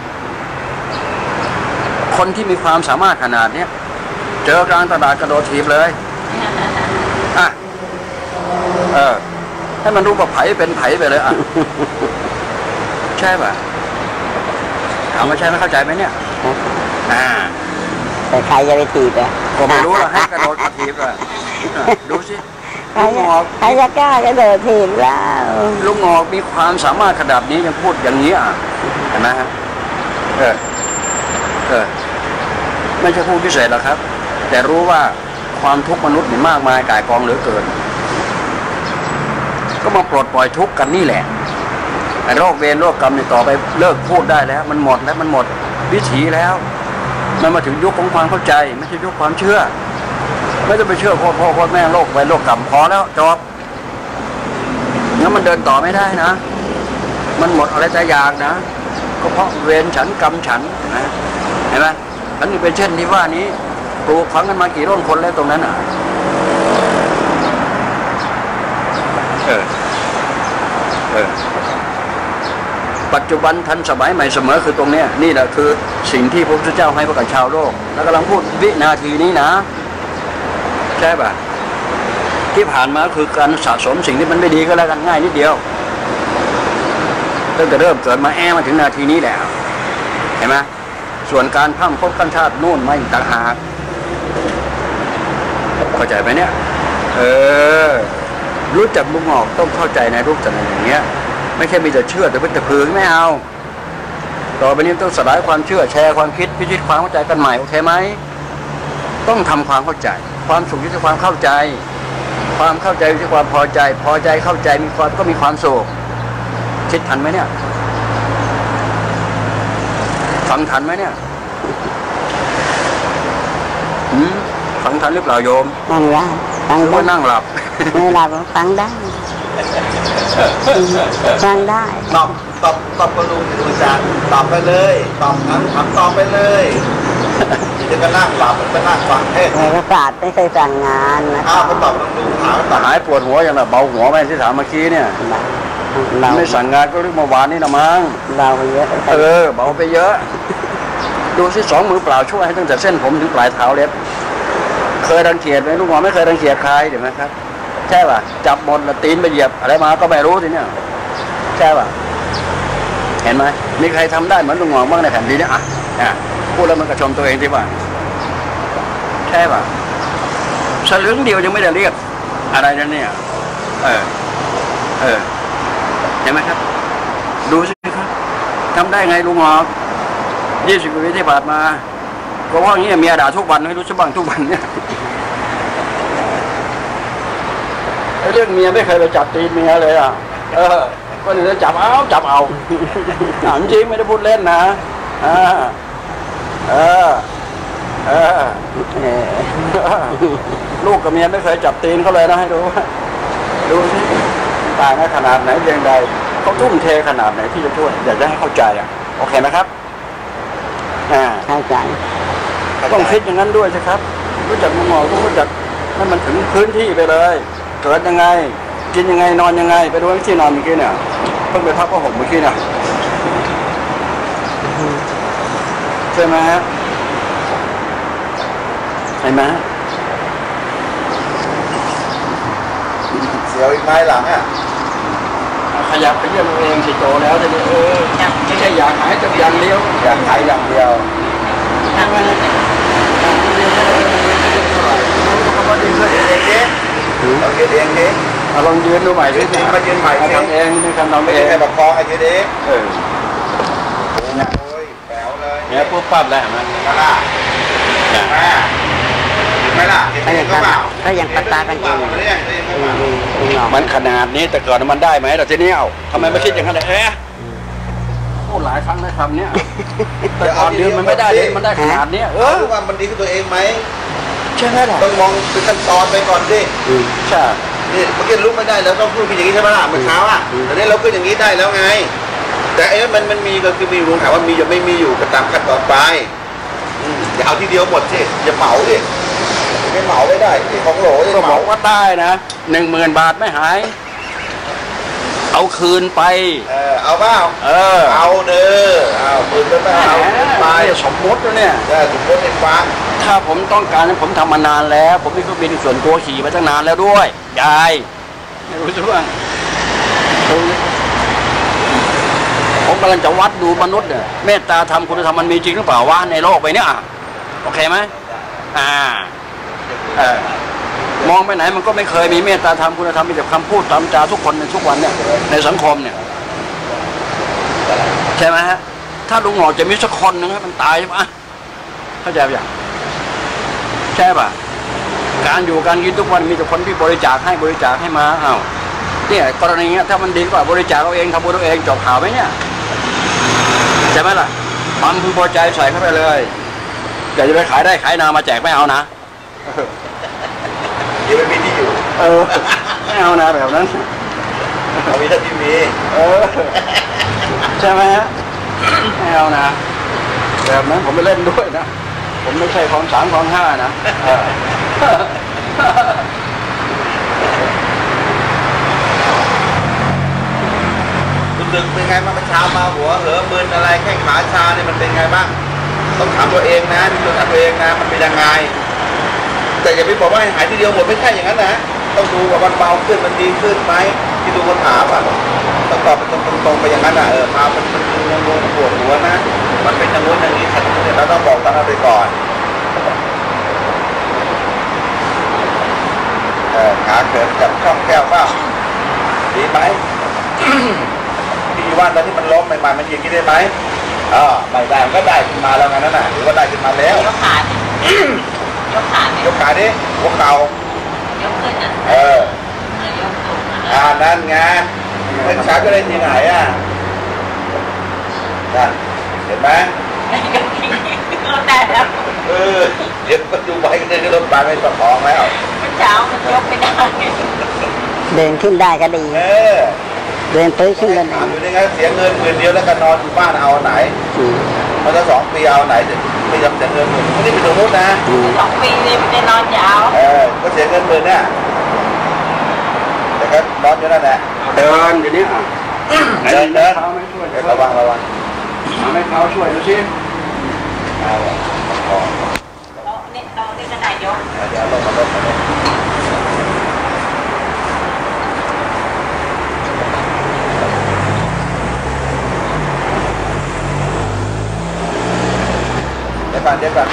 คนที่มีความสามารถขนาดนี้เจอกลางตลาดกระโดดถีบเลยอ่ะเออให้มันรู้ว่าไผ่เป็นไผ่ไปเลยอ่ะ ใช่ป่ะถามว่าใช่ไหมเข้าใจไหมเนี่ยอ่าแต่ใครจะไปตีบอ่ะผมไม่รู้หรอกให้กระโดดถีบอ่ะดูสิใครลูกจะงอกใครจะกล้ากระโดดถีบแล้วลูกงอกมีความสามารถขนาดนี้ยังพูดอย่างนี้อ่ะเห็นไหมฮะเออเออไม่ใช่ผู้พิเศษหรอกครับแต่รู้ว่าความทุกข์มนุษย์นี่มากมายก่ายกองเหลือเกินก็มาปลดปล่อยทุกข์กันนี่แหละไอ้โรคเวรโรคกรรมนี่ต่อไปเลิกพูดได้แล้วมันหมดแล้วมันหมดวิถีแล้วมันมาถึงยุคของความเข้าใจไม่ใช่ยุคความเชื่อไม่ต้องไปเชื่อพ่อพ่อพ่อแม่โรคเวรโรคกรรมพอแล้วจบงั้นมันเดินต่อไม่ได้นะมันหมดอะไรแต่อย่างนะก็เพราะเวรฉันกรรมฉันนะเห็นไหมฉันนี่เป็นเช่นที่ว่านี้ปลูกฝังกันมากี่รุ่นคนแล้วตรงนั้นอ่ะเออเออปัจจุบันทันสมัยใหม่เสมอคือตรงเนี้ยนี่แหละคือสิ่งที่พระพุทธเจ้าให้พวกชาวโลกแล้วกำลังพูดวินาทีนี้นะใช่ป่ะที่ผ่านมาคือการสะสมสิ่งที่มันไม่ดีก็แล้วกันง่ายนิดเดียวตั้งแต่เริ่มเกิดมาแอมาถึงนาทีนี้แล้วเห็นไหมส่วนการพร่ำพบขั้นชาติโน่นไม่ต่างหากเข้าใจไหมเนี่ยเออรู้จักลุงหงอกต้องเข้าใจในรูปแบบอย่างเงี้ยไม่ใช่มีแต่เชื่อแต่เป็นแต่พึงไม่เอาต่อไปนี้ต้องสลายความเชื่อแชร์ความคิดพิจิตรความเข้าใจกันใหม่โอเคไหมต้องทำความเข้าใจความสุขอยู่ที่ความเข้าใจความเข้าใจอยู่ที่ความพอใจพอใจเข้าใจมีความก็มีความสุขคิดทันไหมเนี่ยฟังทันไหมเนี่ยหืมฟังทันหรือเปล่าโยมนั่งได้ฟังหรือได้ว่านั่งหลับเวลาฟังได้ฟังได้ตอบตอบตอบกระลุงอาจารย์ตอบไปเลยตอบถามถามตอบไปเลยจะก็นั่งหลับมันก็นั่งฟังเทศน์ในประสาทไม่เคยสั่งงานนะอ้าวเขาตอบกระลุงถามตอบหายปวดหัวอย่างไรเบาหัวไหมที่ถามเมื่อกี้เนี่ยเราไม่สั่งงานก็เรื่องเมื่อวานนี่นะมั้งเราเยอะเออเบาไปเยอะดูสิสองมือเปล่าช่วยให้ตั้งแต่เส้นผมถึงปลายเท้าเล็บเคยรังเกียจไหมลูกหมอไม่เคยรังเกียจใครเดี๋ยวไหมครับใช่ป่ะจับหมดแล้วตีนไปเหยียบอะไรมาก็ไม่รู้ทีเนี้ยใช่ป่ะเห็นไหมมีใครทำได้เหมือนลุงหงอกบ้างในแผ่นดินเนี่ยอ่ะอ่ะพูดแล้วมันกระชมตัวเองที่ว่าใช่ป่ะสลึงเดียวยังไม่ได้เรียกอะไรนั่นเนี่ยเออเออเห็นไหมครับดูสิครับทำได้ไงลุงหงอกยี่สิบกว่าปีที่ผ่านมาก็ว่าอย่างนี้เมียด่าทุกวันไม่รู้จะบ้างทุกวันเนี่ยเรื่องเมียไม่เคยไปจับตีนเมียเลยอ่ะเออคนอื่นจะจับเอาจับเอาถามจริงไม่ได้พูดเล่นนะอ่าเออเออลูกกับเมียไม่เคยจับตีนเขาเลยนะให้ดูดูสิต่างกันขนาดไหนเพียงใดเขาทุ่มเทขนาดไหนที่จะช่วยอยากจะให้เข้าใจอ่ะโอเคไหมครับอ่าเข้าใจต้องคิดอย่างนั้นด้วยใช่ครับรู้จักมุมมองต้องรู้จักให้มันถึงพื้นที่ไปเลยเกิดยังไงกินยังไงนอนยังไงไปดูที่นอนเมื่อกี้เนี่ยเพิ่งไปพักผ้าห่มเมื่อกี้เนี่ยใช่ไหมฮะเห็นไหมเสียวอีกไม้หลังอ่ะขยับไปเยี่ยมตัวเองสิโตแล้วจะได้เออไม่ใช่อยากหายแต่อย่างเดียวอยากหายอย่างเดียวทำไมเขาดีขึ้นเองดิเราเองดิเอาลองยืนดูใหม่ดิมายืนใหม่ทำเองนี่ทำเราไม่เอใช่งให้ประคองไอ้ยืนดิเออโอ้ยแป๋วเลยเนี่ยปุ๊บปั๊บแล้วมันมาล่ะแม่เห็นไหมล่ะเห็นก็ยังก็เปล่าก็ยังปะตากันเองไม่ได้เห็นก็เปล่าลุงหงอกมันขนาดนี้แต่ก่อนมันได้ไหมแต่ทีนี้เอ้าทำไมไม่คิดอย่างนั้นเลยเอ๊ะพูดหลายครั้งนะคำเนี้ยแต่ก่อนเดือนมันไม่ได้เลยมันได้ขนาดนี้เอเอออว่ามันดีกับตัวเองไหมใช่ไหมล่ะต้องมองเป็นขั้นตอนไปก่อนดิใช่นี่เมื่อกี้ลุกไม่ได้แล้วต้องพูดอย่างนี้ใช่ไหมล่ะเมื่อเช้าอ่ะแต่นี้เราก็อย่างนี้ได้แล้วไง แต่ไอ้มันมันมีก็คือมีลุงถามว่ามีจะไม่มีอยู่ก็ตามขั้นตอนไปอย่าเอาทีเดียวหมดสิอย่าเหมาดิไม่เหมาไม่ได้ที่ของโหลก็บอกว่าได้นะหนึ่งหมื่นบาทไม่หาย เอาคืนไปเออเอาเปล่าเออเอาเด้อเอาคืนไปเปล่าเอาคืนไปสมมติแล้วเนี่ยได้สมมติให้ฟังถ้าผมต้องการผมทำมานานแล้ว ผมมีเครื่องบินส่วนตัวขี่มาตั้งนานแล้วด้วยยายไม่รู้สึกว่าผมกำลังจะวัดดูมนุษย์เนี่ยเมตตาธรรมคุณธรรมมันมีจริงหรือเปล่าวะในโลกไปเนี่ยโอเคไหมอ่าเออมองไปไหนมันก็ไม่เคยมีเมตตาธรรมคุณธรรมมีแต่คำพูดตามจาทุกคนในทุกวันเนี่ยในสังคมเนี่ยใช่ไหมฮะถ้าลุงหงอกจะมีสักคนหนึ่งให้มันตายใช่ไหมเข้าใจป่ะใช่ป่ะการอยู่การกินทุกวันมีแต่คนที่บริจาคให้บริจาคให้มาอ้าวเนี่ยกรณีเงี้ยถ้ามันดีกว่าบริจาคเอาเองทำบุญเอาเองจบข่าวไหมเนี่ยใช่ไหมล่ะทำพึงพอใจใส่เข้าไปเลยอยากจะไปขายได้ขายนามาแจกไม่เอานะเดี๋ยวไม่มีที่อยู่เออไม่เอานะแบบนั้นเอามีท่าที่มีเออใช่ไหมฮะไม่เอานะแบบนั้นผมไม่เล่นด้วยนะผมไม่ใช่ของสามของห้านะดึกๆเป็นไงบ้างเมื่อเช้ามาหัวเหอมึนอะไรแข้งขาชาเนี่ยมันเป็นไงบ้างต้องถามตัวเองนะมีตัวถามตัวเองนะมันเป็นยังไงแต่อย่าไปบอกว่าให้หายทีเดียวหมดไม่ใช่อย่างนั้นนะต้องดูว่ามันเบาขึ้นมันดีขึ้นไหมที่ดูคนถามอ่ะต้องตอบเป็นตรงๆไปอย่างนั้นอ่ะเออมาเป็นมันงงๆปวดหัวนะมันเป็นอย่างนู้นอย่างนี้ขัดเนี่ยเราต้องบอกตั้งแต่ไปก่อนเออขาเขินจับช่องแก้วเปล่าดีไหม พี่ว่าตอนที่มันล้มใหม่ๆมันยืนกินได้ไหมอ๋อไม่ได้มันก็ได้ขึ้นมาแล้วไงนั่นน่ะหรือว่าได้ขึ้นมาแล้วยกขาดิยกขาดิยกขาดิหัวเข่ายกขึ้นอ่ะเออเออยกสูงอ่ะอ่านั่นไงเป็นช้าก็ได้ที่ไหนอ่ะนั่นเห็นไหมก็ได้แล้วเออเดี๋ยวปัจจุบันก็เดินขึ้นรถไฟไม่ประคองแล้วเมื่อเช้ามันยกไม่ได้เดินขึ้นได้ก็ดีเออเดินปื้ขึ้นก็ถาดีมอยู่ได้ไงเสียเงินหมื่นเดียวแล้วก็นอนอยู่บ้านเอาไหนอืมมันจะสองปีเอาไหนไม่ยอมเสียเงินหมื่นไม่ได้เป็นสมมตินะอืมสองปีเลยมันได้นอนยาวเออก็เสียเงินหมื่นเนี่ยแต่ก็นอนอยู่นั่นแหละเดินอยู่นี่อ่ะเดินเดินเท้าไม่ช่วยระวังระวังเอาไม่เท้าช่วยดูสิเอาพอโต๊ะนี่โต๊ะนี่ก็ได้ยกเดี๋ยวลงมาลงมาลงเดี๋ยวก่อนเดี๋ยวก่อน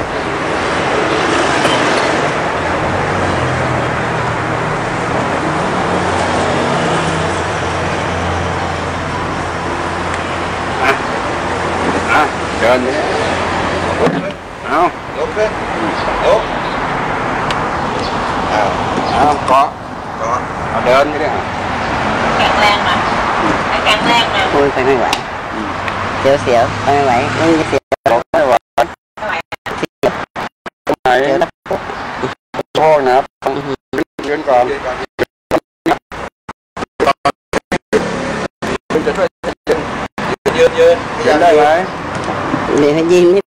อ่ะอ่ะเดินนี่ลุกขึ้นเอาลุกขึ้นลุกเอาเอาเกาะก็เอาเดินนี่เนี่ยแข็งแรงมาให้แข็งแรงมาพูดไปไม่ไหวเสียวเสียวๆไปไม่ไหวไม่มีเสียวบอกไม่ไหวไม่ไหวตรงไหนเสียวแล้วโทษนะครับยืนก่อนเดี๋ยวก่อนคุณจะช่วยยืนยืนยืนได้ไหมเดี๋ยวให้ยิงไม่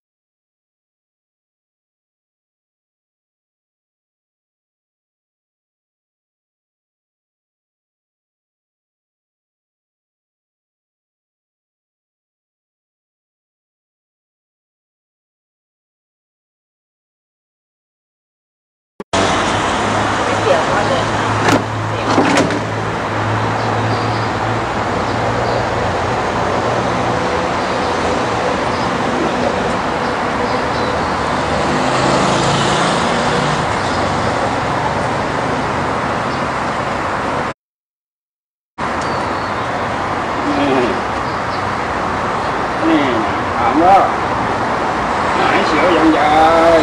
เกี่ยวก็เลยนี่นี่ถามว่าหายเสียวยังยาย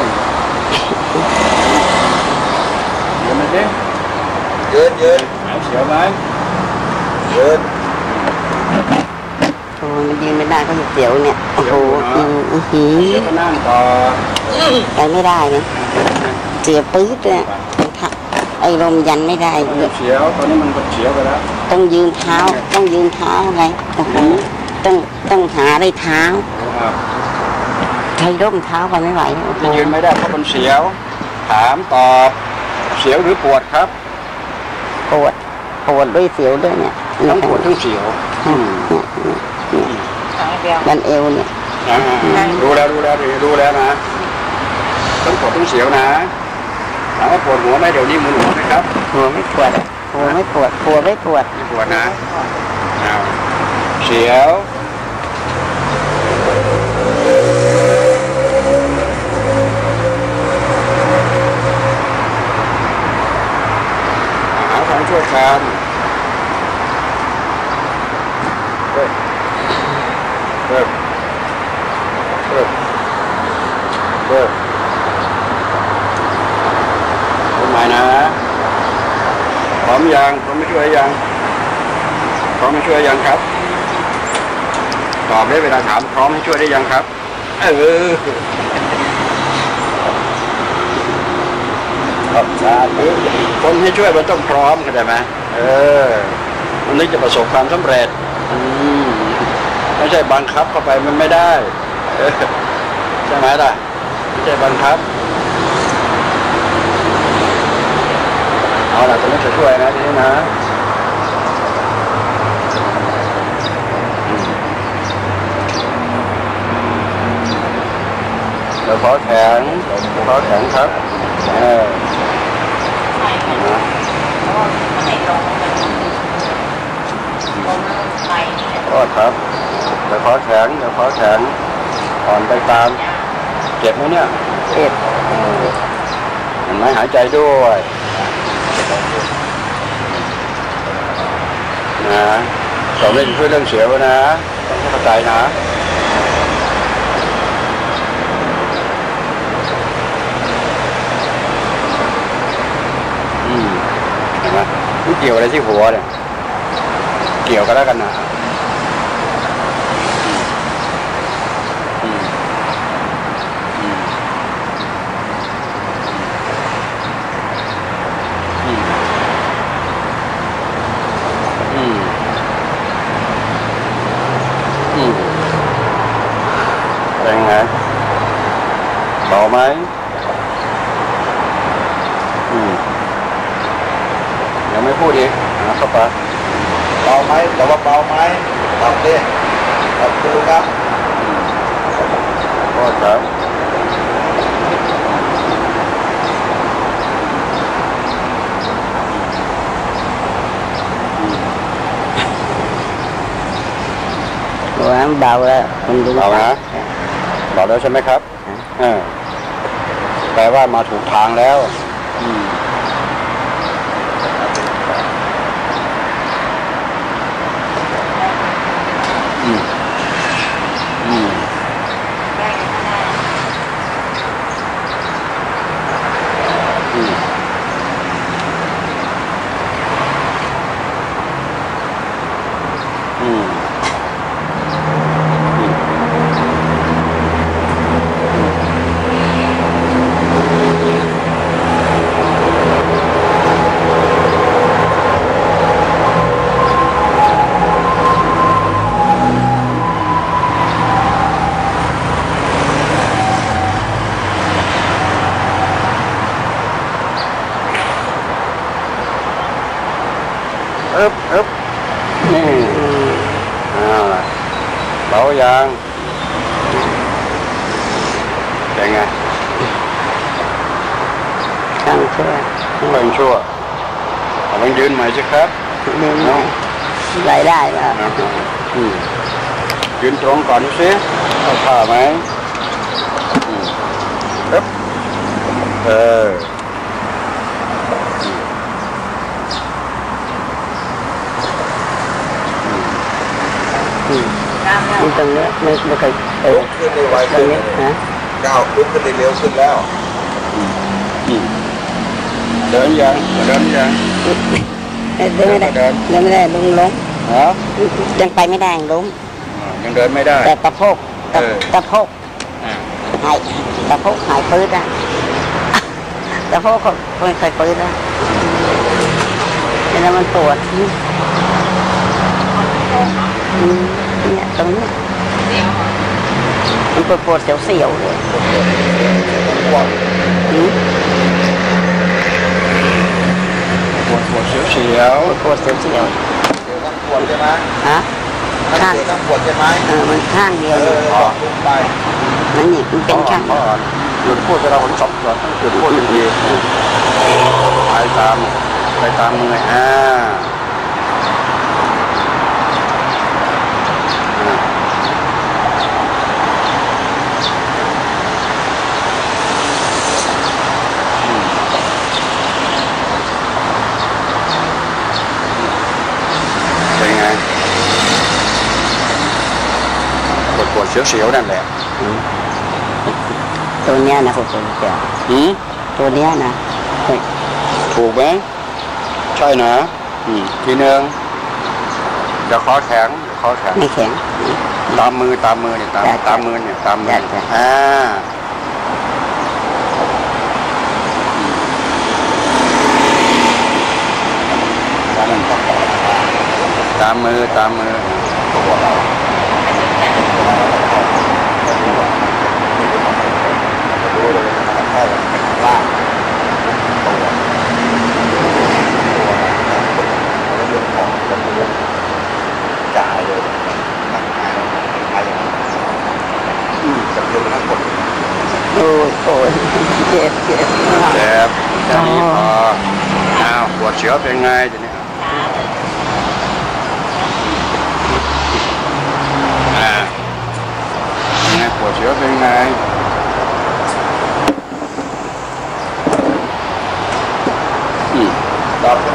เดี๋ยวมาดิยืนยืนหายเสียวไหมยืนโอ้มันยืนไม่ได้ก็เสียวเนี่ยโอ้โหอืมอื้อหือเดี๋ยวก็นั่งต่อไปไม่ได้เนี่ยเสียวปื๊ดเลยไอ้ลมยันไม่ได้มันเสียวตอนนี้มันก็เสียวไปแล้วต้องยืนเท้าต้องยืนเท้าอะไรโอ้โหต้องต้องหาได้เท้าครับใช้ร่มเท้าไปไม่ไหวโอ้โหจะยืนไม่ได้เพราะมันเสียว ถามตอบ เสียวหรือปวดครับปวดปวดด้วยเสียวด้วยเนี่ยทั้งปวดทั้งเสียวอืมสองเดียวดันเอวเนี่ยอ่ารู้แล้วรู้แล้วรู้แล้วนะทั้งปวดทั้งเสียวนะถามว่าปวดหัวไหมเดี๋ยวนี้มึนหัวไหมครับหัวไม่ปวดหัวไม่ปวดหัวไม่ปวดไม่ปวดนะอ้าวเสียว หาทางช่วยกันเฮ้ยเฮ้ยเฮ้ยเฮ้ยทำไมนะพร้อมยังพร้อมไม่ช่วยยังพร้อมไม่ช่วยยังครับตอบได้เวลาถามพร้อมให้ช่วยได้ยังครับเออขอบคุณคนให้ช่วยมันต้องพร้อมเข้าใจไหมเออมันนึกจะประสบความสำเร็จอืมไม่ใช่บังคับเข้าไปมันไม่ได้เออใช่ไหมล่ะไม่ใช่บังคับเอาล่ะตอนนี้จะช่วยนะทีนี้นะเราขอแข็งเราขอแข็งครับเออใช่ไหมนะเพราะว่ามันไหนลงมันลงไปนี่แหละโทษครับเดี๋ยวขอแข็งเดี๋ยวขอแข็งอ่อนไปตามเจ็บไหมเนี่ยเจ็บเห็นไหมหายใจด้วยนะเราไม่ช่วยเรื่องเสียวนะต้องเข้าใจนะอืมเห็นไหมไม่เกี่ยวอะไรที่หัวเนี่ยเกี่ยวกันแล้วกันนะอืมอืมอืมอืมอืมเป็นไงเบาไหมอืมยังไม่พูดอีกนะเข้าไปเบาไหมแต่ว่าเบาไหมตอบดิตอบดูครับก็จะหัวเบาแล้วคุณลุงเบานะเบาแล้วใช่ไหมครับเออแปลว่ามาถูกทางแล้วอืมอืมอืมอืมอืมอึ๊บอึ๊บนี่อ่าเบายังเป็นไงข้างชั่วเพิ่งชั่วลองยืนใหม่สิครับดึงเนาะไหลได้แล้วอืมยืนตรงก่อนสิเข้าท่าไหมอืมอึ๊บเออนี่ตรงนี้ไม่ไม่เคยเออลุกขึ้นได้ไวตรขึ้งนนี้นะก้าวลุกขึ้นได้เร็วขึ้นแล้วอืมเดินยังเดินยังเดินไม่ได้เดินไม่ได้ล้มล้มฮะยังไปไม่ได้ล้มอ่ายังเดินไม่ได้แต่ตะโพกตะเออตะโพกอ่าหายตะโพกหายปื้ดอ่ะตะโพกเขาไม่เคยปื้ดอ่ะแล้วมันปวดอืมเนี่ยตรงนี้มันปวดปวดเสียวๆเลยอืมปวดปวดเสียวเสียวปวดเสียวเดี๋ยวต้องปวดใช่ไหมๆฮะถ้าข้างเดี๋ยวต้องปวดใช่ไหมเออมันข้างเดีเอยวอเนี่ยบอกลุกไปมันนี่มันเป็นข้างพ่อหยุดพูดจะเราผลสอบก่อนต้องหยุดพูดทันทีไปตามไปตามมืออ่าอ่าเป็นไงปวดปวดเสียวๆนั่นแหละตัวเนี้ยนะผมตัวเดียวหืมตัวเนี้ยนะถูกไหมใช่นะอืมทีหนึ่งเดี๋ยวคอแข็งเดี๋ยวคอแข็งไม่แข็งตามมือตามมือเนี่ยตามจ้ะตามมือเนี่ยตามมือจ้ะจ้ะอ่าตามมือตามมือตัวเราดูเลยแค่ล่างจ่ายเลยตั้งหายหายอย่างนี้อืมจะเดินทั้งหมดโอ้ยโอ้ยเจ็บเจ็บเจ็บแค่นี้พออ้าวปวดเสียวเป็นไงทีนี้อ่าเป็นไงปวดเสียวเป็น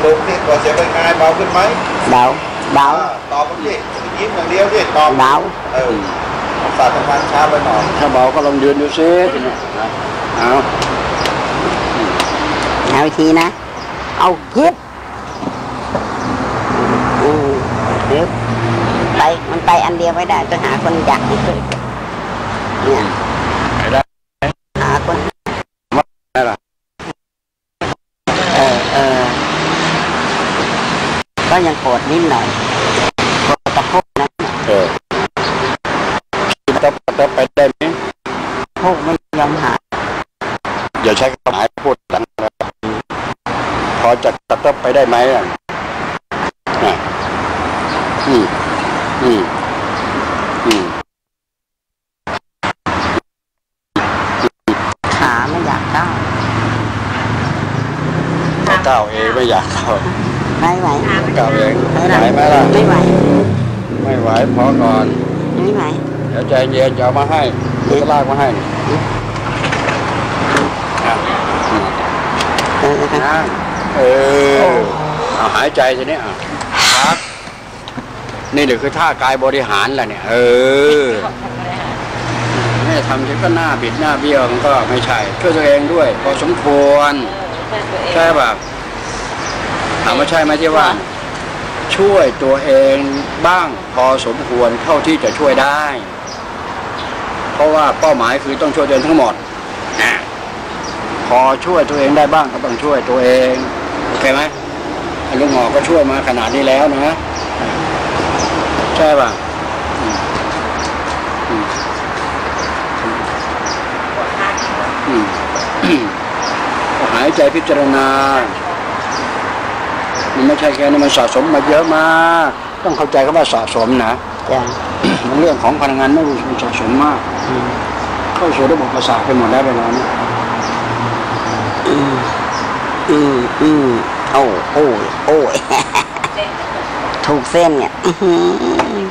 รุปที่ก่อนเสียเป็นไงเบาขึ้นไหมเบาเบาตอบมันดิยิ้มอย่างเดียวดิตอบเบาเออศาสตร์ทำงานช้าไปหน่อยถ้าเบาก็ลองยืนดูซิทีนี้เอาเอาอีกทีนะเอาฮึบอืมฮึบไปมันไปอันเดียวไม่ได้ต้องหาคนอยากให้เกิดเนี่ยไปได้หาคนได้ล่ะเออเออก็ยังโกรธนิดหน่อยโกรธตะโพกนะเออคิดว่าจะไปได้ไหมโพกไม่ยอมหายอย่าใช้คำหมายพูดดังนะพอจะตัดตับไปได้ไหมอ่ะอ่ะอืมอืมอืมขาไม่อยากก้าวก้าวเองไม่อยากก้าวไม่ไหวก้าวเองไหวไหมล่ะไม่ไหวไม่ไหวพอก่อนไม่ไหวเดี๋ยวใจเย็นจะเอามาให้เดี๋ยวจะลากมาให้นี่อ่ะอืมเออครับนะเออเอาหายใจทีนี้อ่ะครับนี่เดี๋ยวคือท่ากายบริหารแหละเนี่ยเออนี่ทำฉันก็หน้าบิดหน้าเบี้ยวมันก็ไม่ใช่ช่วยตัวเองด้วยพอสมควรใช่ป่ะถามว่าใช่ไหมที่ว่า ช่วยตัวเองบ้างพอสมควรเท่าที่จะช่วยได้ เพราะว่าเป้าหมายคือต้องช่วยตัวเองทั้งหมดนะพอช่วยตัวเองได้บ้างก็ต้องช่วยตัวเองโอเคไหมลุงหมอก็ช่วยมาขนาดนี้แล้วนะใช่ป่ะอืมอืมอืมอืมก็หายใจพิจารณามันไม่ใช่แค่นั้นมันสะสมมาเยอะมากต้องเข้าใจคำว่าสะสมนะจ้ะมันเรื่องของพลังงานไม่รู้มันสะสมมากอืมเข้าสู่ระบบประสาทไปหมดแล้วเวลานี้อืมอืมอืมโอ้โอ้โอ้ย ถูกเส้นเนี่ยอื้อหือ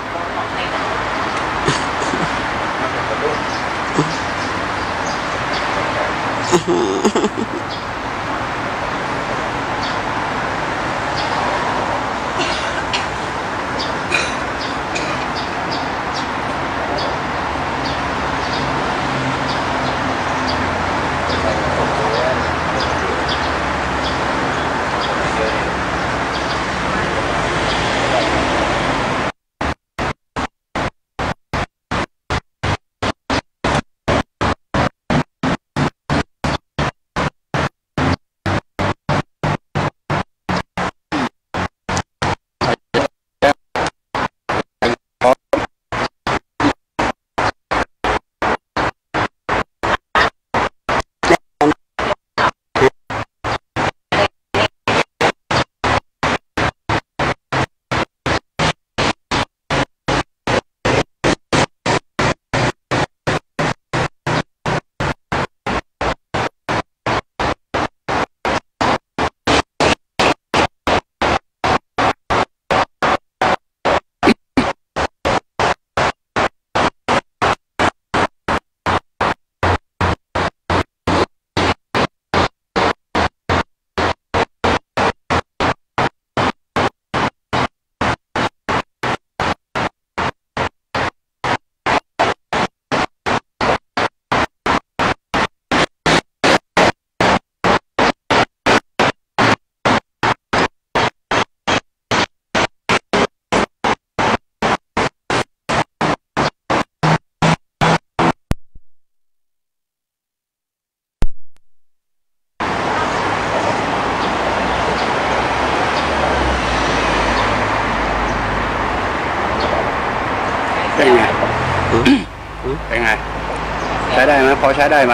เป็นไงเป็นไงใช้ได้ไหมพอใช้ได้ไหม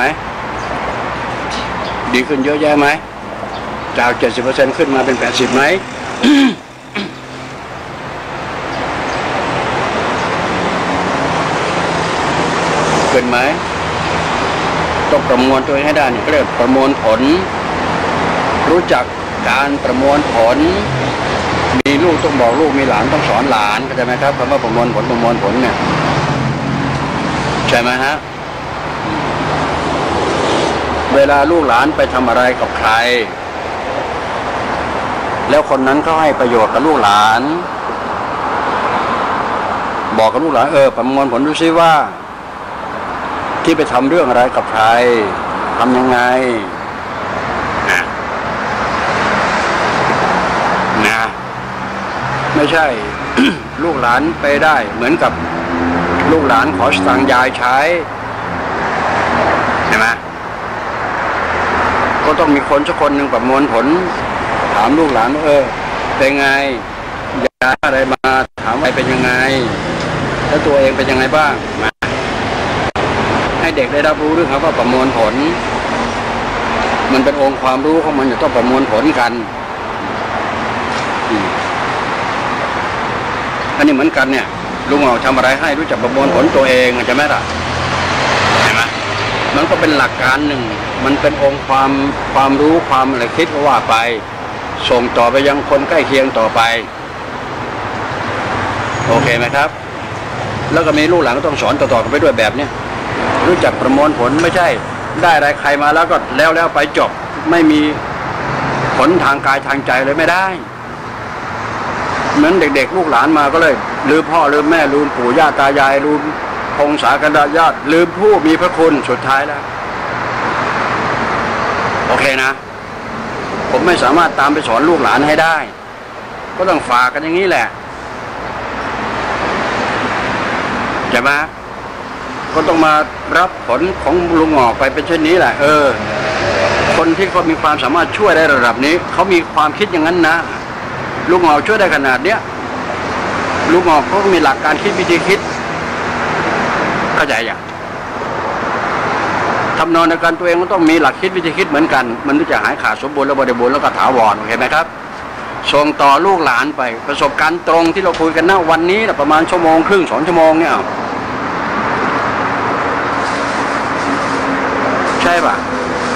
ดีขึ้นเยอะแยะไหมจากเจ็ดสิบเปอร์เซ็นต์ขึ้นมาเป็นแปดสิบไหม ขึ้นไหมต้องประมวลตัวเองให้ได้เนี่ยเรียกประมวลผล รู้จักการประมวลผล มีลูกต้องบอกลูกมีหลานต้องสอนหลานเข้าใจไหมครับคำว่าประมวลผลประมวลผลเนี่ยใช่ไหมฮะเวลาลูกหลานไปทำอะไรกับใครแล้วคนนั้นก็ให้ประโยชน์กับลูกหลานบอกกับลูกหลานเออประมวลผลดูซิว่าที่ไปทำเรื่องอะไรกับใครทำยังไงนะไม่ใช่ ลูกหลานไปได้เหมือนกับลูกหลานขอสตางค์ยายใช้ใช่ไหมก็ต้องมีคนสักคนหนึ่งประมวลผลถามลูกหลานว่าเออเป็นไงยายอะไรมาถามว่าเป็นยังไงแล้วตัวเองเป็นยังไงบ้างมาให้เด็กได้รับรู้เรื่องเขาว่าประมวลผลมันเป็นองค์ความรู้ของมันจะต้องประมวลผลกันอันนี้เหมือนกันเนี่ยลุงหมอทำอะไรให้รู้จักประมวลผลตัวเองใช่ไหมล่ะเห็นไหมมันก็เป็นหลักการหนึ่งมันเป็นองค์ความความรู้ความอะไรคิดก็ว่าไปส่งต่อไปยังคนใกล้เคียงต่อไปโอเคไหมครับแล้วก็มีลูกหลานก็ต้องสอนต่อๆกันไปด้วยแบบนี้รู้จักประมวลผลไม่ใช่ได้อะไรใครมาแล้วก็แล้วแล้วไปจบไม่มีผลทางกายทางใจเลยไม่ได้เหมือนเด็กๆลูกหลานมาก็เลยลืมพ่อลืมแม่ลืมปู่ย่าตายายลืมพงศาคณาญาติลืมผู้มีพระคุณสุดท้ายแล้วโอเคนะผมไม่สามารถตามไปสอนลูกหลานให้ได้ก็ต้องฝากกันอย่างนี้แหละใช่ไหมก็ต้องมารับผลของลุงหงอกไปเป็นเช่นนี้แหละเออคนที่เขามีความสามารถช่วยได้ระดับนี้เขามีความคิดอย่างนั้นนะลุงหงอกช่วยได้ขนาดเนี้ยลุงหงอกเขามีหลักการคิดวิธีคิดเข้าใจอย่างทำนองในการตัวเองก็ต้องมีหลักคิดวิธีคิดเหมือนกันมันถึงจะหายขาดสมบูรณ์และบริบูรณ์แล้วก็ถาวรโอเคไหมครับส่งต่อลูกหลานไปประสบการณ์ตรงที่เราคุยกันณวันนี้นะประมาณชั่วโมงครึ่งสองชั่วโมงเนี่ยใช่ป่ะ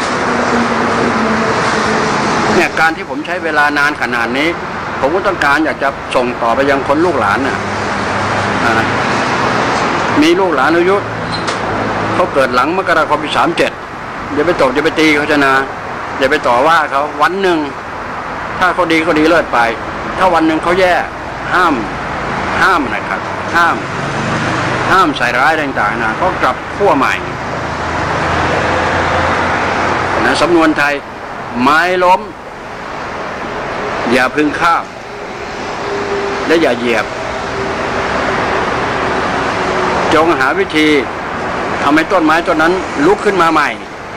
เนี่ยการที่ผมใช้เวลานานขนาดนี้ผมก็ต้องการอยากจะส่งต่อไปยังคนลูกหลานน่ะมีลูกหลานอายุเขาเกิดหลังมกราคมปีสามเจ็ดอย่าไปตบอย่าไปตีเขาจะนะอย่าไปต่อว่าเขาวันหนึ่งถ้าเขาดีก็ดีเลิศไปถ้าวันหนึ่งเขาแย่ห้ามห้ามนะครับห้ามห้ามใส่ร้ายต่างๆนะเขากลับขั้วใหม่นะสำนวนไทยไม้ล้มอย่าพึงข้ามและอย่าเหยียบจงหาวิธีทำให้ต้นไม้ต้นนั้นลุกขึ้นมาใหม่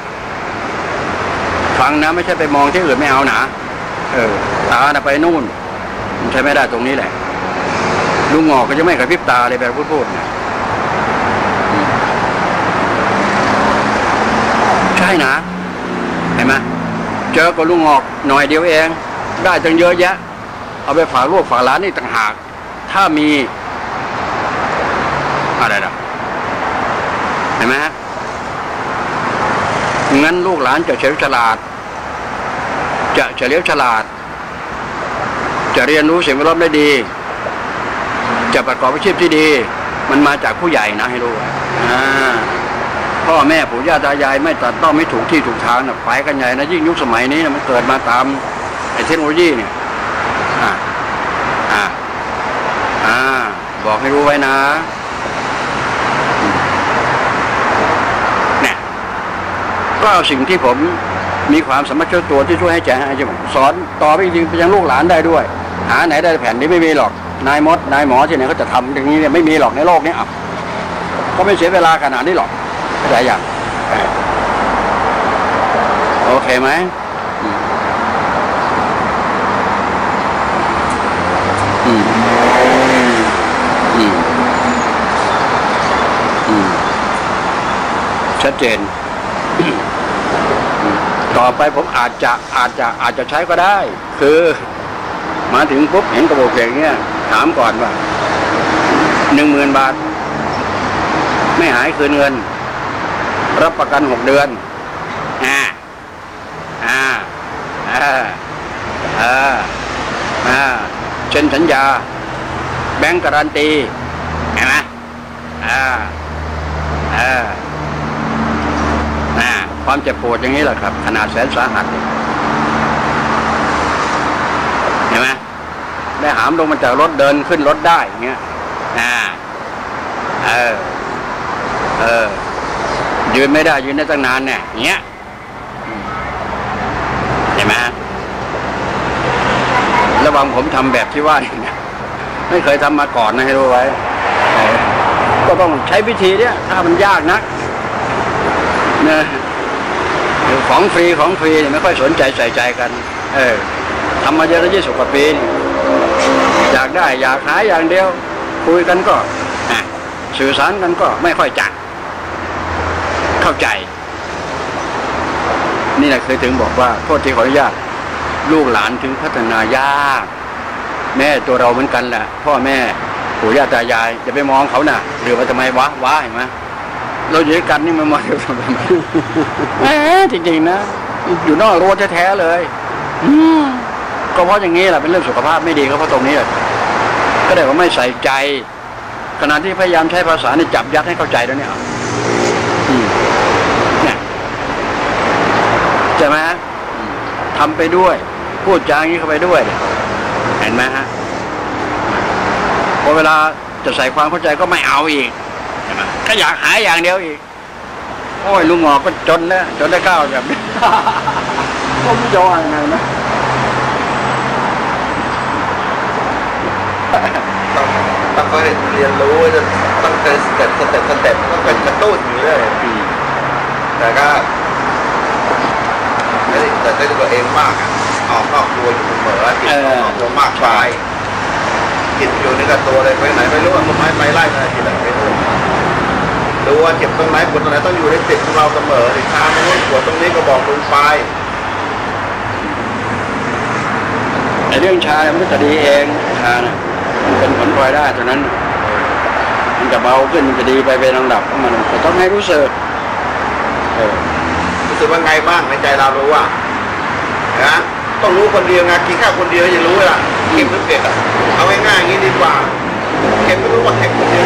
ฟังนะไม่ใช่ไปมองที่อื่นไม่เอานะเออตาไปนู่นมันใช้ไม่ได้ตรงนี้แหละลุงหงอกก็จะไม่กระพริบตาเลยแบบพูดๆนะใช่นะเห็นไหมเจอกับลุงหงอกหน่อยเดียวเองได้ตั้งเยอะแยะเอาไปฝากลูกฝากหลานนี่ต่างหากถ้ามีอะไรล่ะเห็นไหมฮะงั้นลูกหลานจะเฉลียวฉลาดจะเฉลียวฉลาดจะเรียนรู้สิ่งแวดล้อมได้ดีจะประกอบอาชีพที่ดีมันมาจากผู้ใหญ่นะให้รู้อ่าพ่อแม่ปู่ย่าตายายไม่ตัดต้องไม่ถูกที่ถูกทางนะไปกันใหญ่นะยิ่งยุคสมัยนี้นะมันเกิดมาตามไอ้เทคโนโลยีเนี่ยอ่าอ่าอ่าบอกให้รู้ไว้นะเนี่ยก็เอาสิ่งที่ผมมีความสามารถเชื่อตัวที่ช่วยให้ใจให้จมูกสอนต่อไปจริงๆไปยังลูกหลานได้ด้วยหาไหนได้แผ่นนี้ไม่มีหรอกนายมดนายหมอที่ไหนเขาจะทำอย่างนี้เนี่ยไม่มีหรอกในโลกนี้อ่ะก็ไม่เสียเวลาขนาดนี้หรอกเข้าใจอย่างโอเคไหมอืมอืมอืมชัดเจนต่อไปผมอาจจะอาจจะอาจจะใช้ก็ได้คือมาถึงปุ๊บเห็นกระบอกเพลงเนี้ยถามก่อนว่าหนึ่งหมื่นบาทไม่หายคืนเงินรับประกันหกเดือนอ่าอ่าอ่าอ่าอ่าเซ็นสัญญาแบงก์การันตีเห็นไหมอ่าอ่าอ่าความเจ็บปวดอย่างนี้แหละครับขนาดแสนสาหัสได้หามลงมาจากรถเดินขึ้นรถได้อย่างเงี้ยอ่าเออเออยืนไม่ได้ยืนได้ตั้งนานเนี่ยอย่างเงี้ยเห็นไหมระวังผมทำแบบที่ว่าเนี่ยไม่เคยทำมาก่อนนะให้รู้ไว้ก็ต้องใช้วิธีเนี้ยถ้ามันยากนักนะของฟรีของฟรีไม่ค่อยสนใจใส่ใจกันเออทำมาเยอะแล้วยี่สิบกว่าปีอยากได้อยากหาอย่างเดียวคุยกันก็สื่อสารกันก็ไม่ค่อยจัดเข้าใจนี่แหละเคยถึงบอกว่าโทษที่ขออนุญาตลูกหลานถึงพัฒนายากแม่ตัวเราเหมือนกันแหละพ่อแม่ปู่ย่าตายายอย่าไปมองเขาน่ะหรือว่าทำไมวะวะเห็นไหมเราอยู่ด้วยกันนี่มันมองเราทำไมแหมจริงๆนะอยู่นอกรั้วแท้ๆเลยอืมก็เพราะอย่างนี้แหละเป็นเรื่องสุขภาพไม่ดีก็เพราะตรงนี้ก็ได้ว่าไม่ใส่ใจขณะที่พยายามใช้ภาษาในจับยัดให้เข้าใจแล้วเนี่ยเนี่ยใช่ไหมทำไปด้วยพูดจาอย่างนี้เข้าไปด้วยเห็นไหมฮะพอเวลาจะใส่ความเข้าใจก็ไม่เอาอีกใช่ไหมก็อยากหายอย่างเดียวอีกโอ้ยลุงหงอกก็จนแล้วจนได้ก้าวแบบนี้ก็ไม่ยอมยังไงนะต้องต้องก็เรียนรู้จะต้องเป็นสเต็ปสเต็ปสเต็ปต้องเป็นกระตุ้นอยู่เลยแต่ก็ไม่ได้แต่ได้ตัวเองมากอ่ะออกนอกตัวอยู่เสมอจิตออกนอกตัวมากไปจิตอยู่ในกับตัวเลยไปไหนไม่รู้ต้นไม้ไปไล่อะไรที่ไหนไม่รู้ดูว่าเจ็บตรงไหนปวดตรงไหนต้องอยู่ในจิตของเราเสมอที่ทางนู้นปวดตรงนี้ก็บอกลงไปไอ้เรื่องชาเนี่ยมันจะดีเองชาเนี่ยมันเป็นผลพลอยได้ตอนนั้นมันจะเบาขึ้นมันจะดีไปเป็นลำดับของมันแต่ต้องให้รู้สึกเออรู้สึกว่าไงบ้างในใจเรารู้ว่านะต้องรู้คนเดียวไงกินข้าวคนเดียวจะรู้ล่ะเค็มหรือเผ็ดอ่ะเอาง่ายๆอย่างนี้ดีกว่าเค็มไม่รู้ว่าเค็มคนเดียว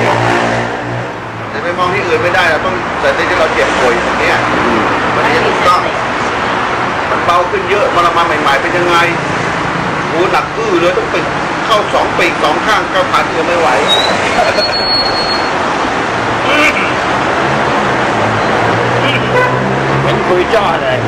แต่ไปมองที่อื่นไม่ได้เราต้องแต่ที่เราเจ็บป่วยตรงนี้มันจะถูกต้องมันเบาขึ้นเยอะมาละมาใหม่ๆเป็นยังไงโอ้หนักอื้อเลยต้องไปเข้าสองปีกสองข้างเข้าขาเทียมไม่ไหวเป็นคุยจ้อเลย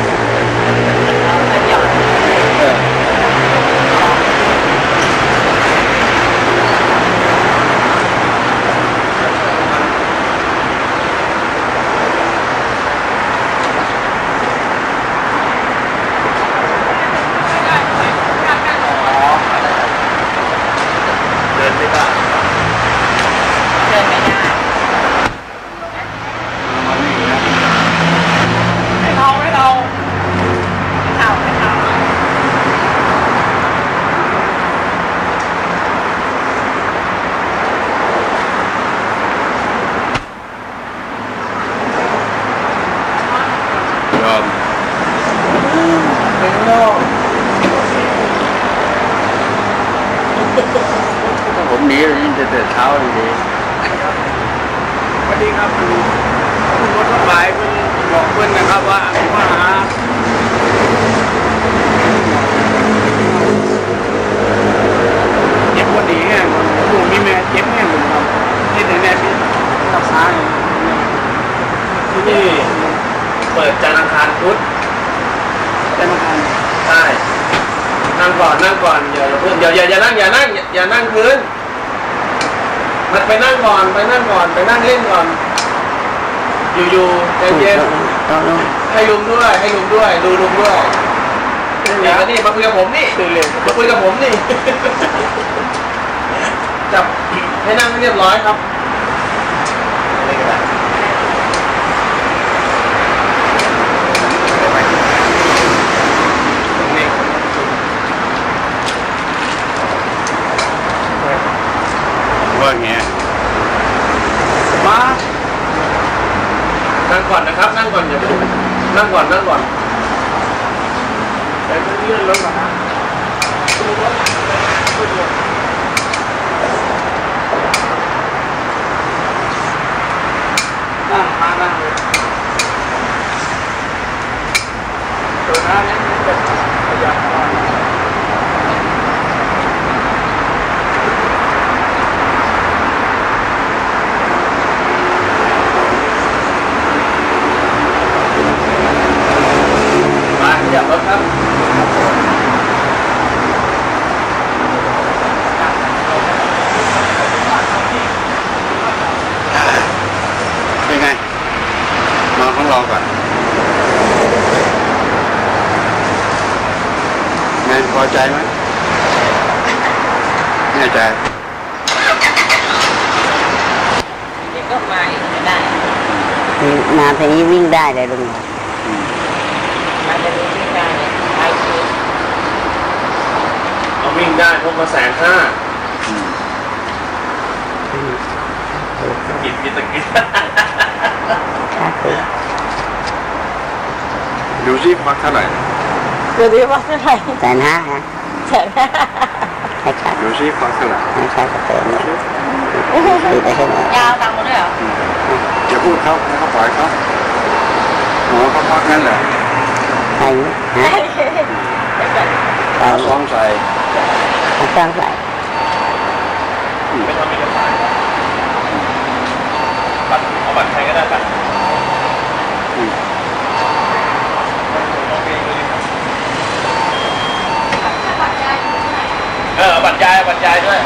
ผมหนีเลยยิ่งจะเดินเท้าดีสวัสดีครับคุณคุณรถทั้งหลายคุณบอกเพื่อนนะครับว่ามาหาเจ็บวันนี้ไงลูกมีแม่เจ็บไงผมครับที่ไหนแน่พี่รักษาที่นี่เปิดจันทร์อังคารพุธจันทร์อังคารใช่นั่งก่อนนั่งก่อนอย่าเพิ่งอย่าอย่าอย่านั่งอย่านั่งอย่านั่งพื้นมันไปนั่งก่อนไปนั่งก่อนไปนั่งเล่นก่อนอยู่ๆใจเย็นให้ลุงด้วยให้ลุงด้วยดูลุงด้วยนี่มานี่มาคุยกับผมนี่มาคุยกับผมนี่จับให้นั่งเรียบร้อยครับว่าไงมานั่งก่อนนะครับนั่งก่อนอย่าเพิ่งนั่งก่อนนั่งก่อนแต่ต้องเลื่อนรถก่อนนะนั่งมานั่งเลยตัวหน้านี้จะขยับองก่อนไงพอใจไหมแน่ใจเด็กก็มาอีกไม่ได้งานเพลงนี้วิ่งได้เลยลุงมาจะดูที่ได้เนี่ยไปคือเอาวิ่งได้พกมาแสนห้ากินกินตะกินดูซิควักเท่าไหร่ดูดิว่าเท่าไหร่แสนห้าฮะแสนห้าใช่ครับดูซิควักเท่าไหร่ไม่ใช่กระเตนตีไปแค่นี้ยาวตังค์หมดเลยเหรออย่าพูดเขาให้เขาปล่อยเขาหมอเขาพักนั่นแหละใช่ฮะตาซ้องใส่เอาสร้างใส่ไม่ทำเอกสารบัตรเอาบัตรใครก็ได้บัตรเออบัตรยายบัตรยายด้วย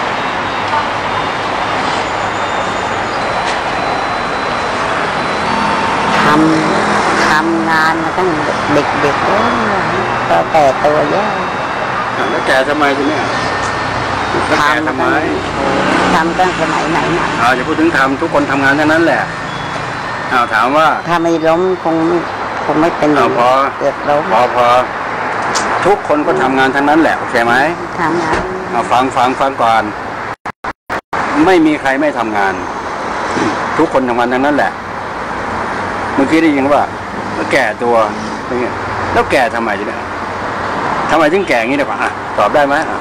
ทำทำงานมาตั้งเด็กๆแล้วก็แต่ตัวเยอะแล้วแกทำไมทีเนี้ยแล้วแกทำไมทำตั้งสมัยไหนมาเอาอย่าพูดถึงทำทุกคนทำงานทั้งนั้นแหละเอาถามว่าถ้าไม่ล้มคงคงไม่เป็นอย่างนี้เอาพอเกือบล้มพอพอทุกคนก็ทำงานทั้งนั้นแหละโอเคไหมทำงานเอาฟังฟังฟังก่อน ไม่มีใครไม่ทำงาน ทุกคนทำงานทั้งนั้นแหละเมื่อกี้ได้ยินว่าแก่ตัวเป็นไงแล้วแก่ทำไมจีเนี่ยทำไมถึงแก่งี้ดีกว่าอ่ะตอบได้ไหมอ่ะ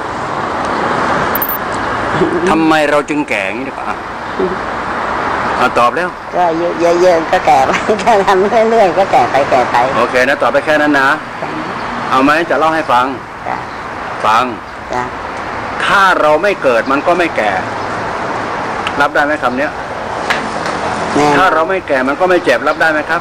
ทำไมเราจึงแก่งี้ดีกว่าอ่ะอ่ะตอบแล้วก็เยอะๆก็แก่ไปถ้าทำเรื่อยๆก็แก่ไปแก่ไปโอเคนะตอบไปแค่นั้นนะเอาไหมจะเล่าให้ฟังจ้ะฟังจ้ะถ้าเราไม่เกิดมันก็ไม่แก่ รับได้ไหมคำเนี้ยแน่ถ้าเราไม่แก่มันก็ไม่เจ็บรับได้ไหมครับ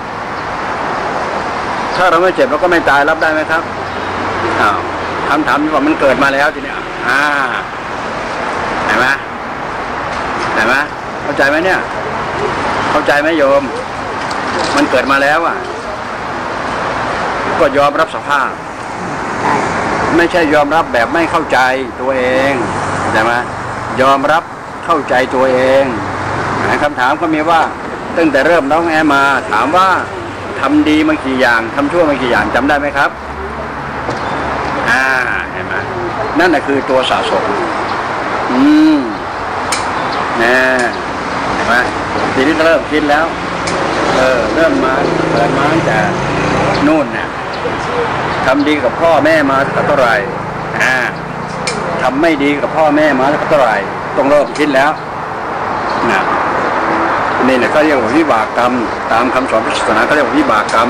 ถ้าเราไม่เจ็บเราก็ไม่ตายรับได้ไหมครับอ้าวคำถามที่ว่ามันเกิดมาแล้วทีเนี้ยอ่าเห็นไหมเห็นไหมเข้าใจไหมเนี่ย เข้าใจไหมโยม มันเกิดมาแล้วอ่ะก็ยอมรับสภาพใช่ไม่ใช่ยอมรับแบบไม่เข้าใจตัวเองใช่ไหมยอมรับเข้าใจตัวเองคำถามก็มีว่าตั้งแต่เริ่มน้องแอมาถามว่าทำดีมากี่อย่างทำชั่วมากี่อย่างจำได้ไหมครับอ่าเห็นไหมนั่นแหละคือตัวสะสมอืมนะเห็นไหมทีนี้เริ่มคิดแล้วเออเริ่มมาเปิดมาตั้งแต่นู่นเนี่ยทำดีกับพ่อแม่มาเท่าไหร่อ่าทำไม่ดีกับพ่อแม่มาเท่าไหร่ต้องเริ่มคิดแล้วนะนี่เนี่ยก็เรียกว่าวิบากกรรมตามคำสอนพุทธศาสนาก็เรียกว่าวิบากกรรม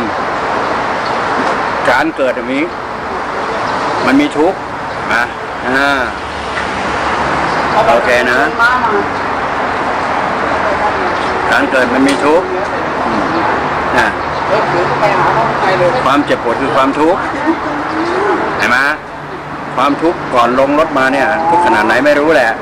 การเกิดแบบนี้มันมีทุกข์นะอ่าโอเคนะการเกิดมันมีทุกข์นะความเจ็บปวดคือความทุกข์เห็นไหมความทุกข์ก่อนลงรถมาเนี่ยทุกข์ขนาดไหนไม่รู้แหละ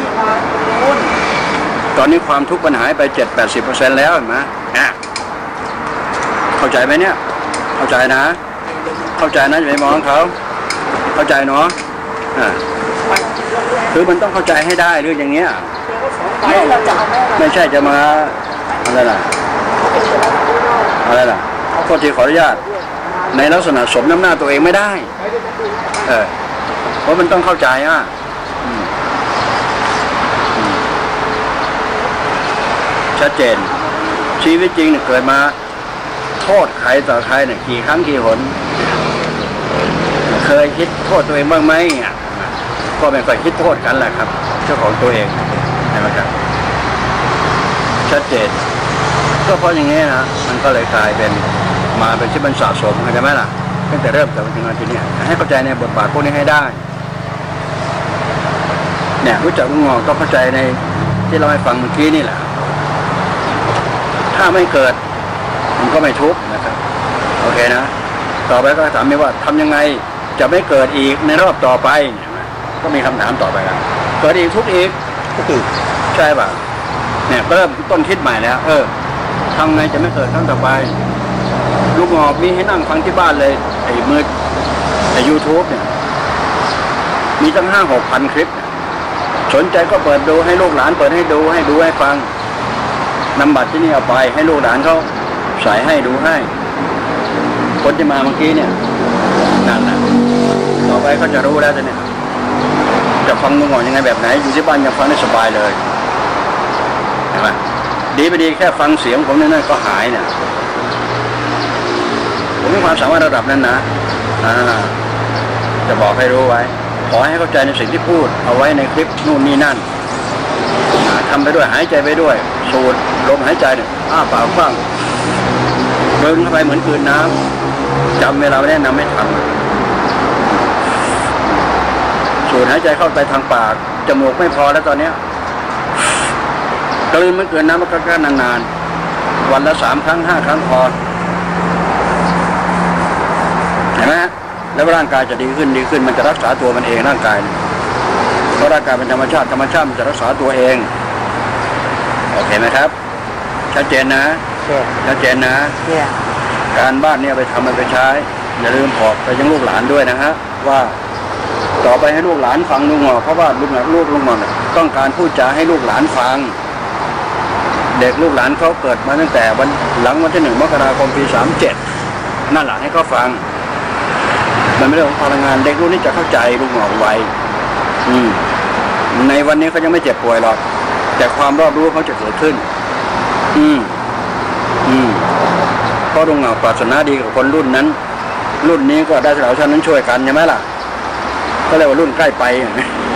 ตอนนี้ความทุกข์มันหายไปเจ็ดแปดสิบเปอร์เซ็นต์แล้วเห็นไหมอ่ะเข้าใจไหมเนี่ยเข้าใจนะเข้าใจนะอย่าไปมองเขาเข้าใจเนาะอ่าคือมันต้องเข้าใจให้ได้เรื่องอย่างเงี้ยไม่ไม่ใช่จะมาอะไรล่ะอะไรล่ะโทษทีขออนุญาตในลักษณะสมน้ำหน้าตัวเองไม่ได้เออเพราะมันต้องเข้าใจอ่ะชัดเจนชีวิตจริงเนี่ยเกิดมาโทษใครต่อใครเนี่ยกี่ครั้งกี่หนเคยคิดโทษตัวเองบ้างไหมอ่ะก็ไม่ค่อยคิดโทษกันแหละครับเจ้าของตัวเองใช่ไหมครับชัดเจนก็เพราะอย่างนี้นะมันก็เลยกลายเป็นมาเป็นที่มันสะสมเข้าใจไหมล่ะตั้งแต่เริ่มแต่มาถึงวันที่นี้ให้เข้าใจในบทบาทพวกนี้ให้ได้เนี่ยรู้จักลุงงอก็เข้าใจในที่เราให้ฟังเมื่อกี้นี่แหละถ้าไม่เกิดมันก็ไม่ทุกข์นะครับโอเคนะต่อไปก็ถามไม่ว่าทำยังไงจะไม่เกิดอีกในรอบต่อไปก็มีคำถามต่อไปครับเกิดอีกทุกข์อีกทุกทีใช่ป่ะเนี่ยก็เริ่มต้นคิดใหม่แล้วเออทำไงจะไม่เกิดครั้งต่อไปลูกหอบมีให้นั่งฟังที่บ้านเลยไอ้มือไอ้ยูทูบเนี่ยมีตั้งห้าหกพันคลิปสนใจก็เปิดดูให้ลูกหลานเปิดให้ดูให้ดูให้ฟังนำบัตรที่นี่เอาไปให้ลูกหลานเขาใส่ให้ดูให้คนที่มาเมื่อกี้เนี่ยนั่นแหละต่อไปเขาจะรู้แล้วจะเนี่ยจะฟังลุงหอบยังไงแบบไหนอยู่ที่บ้านยังฟังได้สบายเลยเห็นไหมดีไปดีแค่ฟังเสียงผมนั่นก็หายเนี่ยผมมีความสามารถระดับนั้นนะจะบอกให้รู้ไว้ขอให้เข้าใจในสิ่งที่พูดเอาไว้ในคลิปนู่นนี่นั่นทำไปด้วยหายใจไปด้วยสูดลมหายใจเนี่ยอ้าปากฟังเดินเข้าไปเหมือนคืนน้ำจำเวลาแนะนำไม่ทันสูดหายใจเข้าไปทางปากจมูกไม่พอแล้วตอนนี้กลืนไม่เกินน้ำมันก็นานๆวันละสามครั้งห้าครั้งพอเห็นไหมแล้วร่างกายจะดีขึ้นดีขึ้นมันจะรักษาตัวมันเองร่างกายเพราะร่างกายเป็นธรรมชาติธรรมชาติมันจะรักษาตัวเองโอเคไหมครับชัดเจนนะชัดเจนนะการบ้านเนี่ยไปทำมันไปใช้อย่าลืมบอกไปยังลูกหลานด้วยนะฮะว่าต่อไปให้ลูกหลานฟังลุงหอบเพราะว่าลูกหลานลูกลุงหอบต้องการพูดจาให้ลูกหลานฟังเด็กลูกหลานเขาเกิดมาตั้งแต่วันหลังวันที่หนึ่งมกราคมปีสามเจ็ดนั่นแหละให้เขาฟังมันไม่เรื่องของพลังงานเด็กรุ่นนี้จะเข้าใจลุงหอบไวอืมในวันนี้เขายังไม่เจ็บป่วยหรอกแต่ความรอบรู้เขาจะเกิดขึ้นอืมอืมเพราะลุงหอบปรารถนาดีกับคนรุ่นนั้นรุ่นนี้ก็ได้สาวชั้นนั้นช่วยกันใช่ไหมล่ะก็เรียกว่ารุ่นใกล้ไปเจ็ด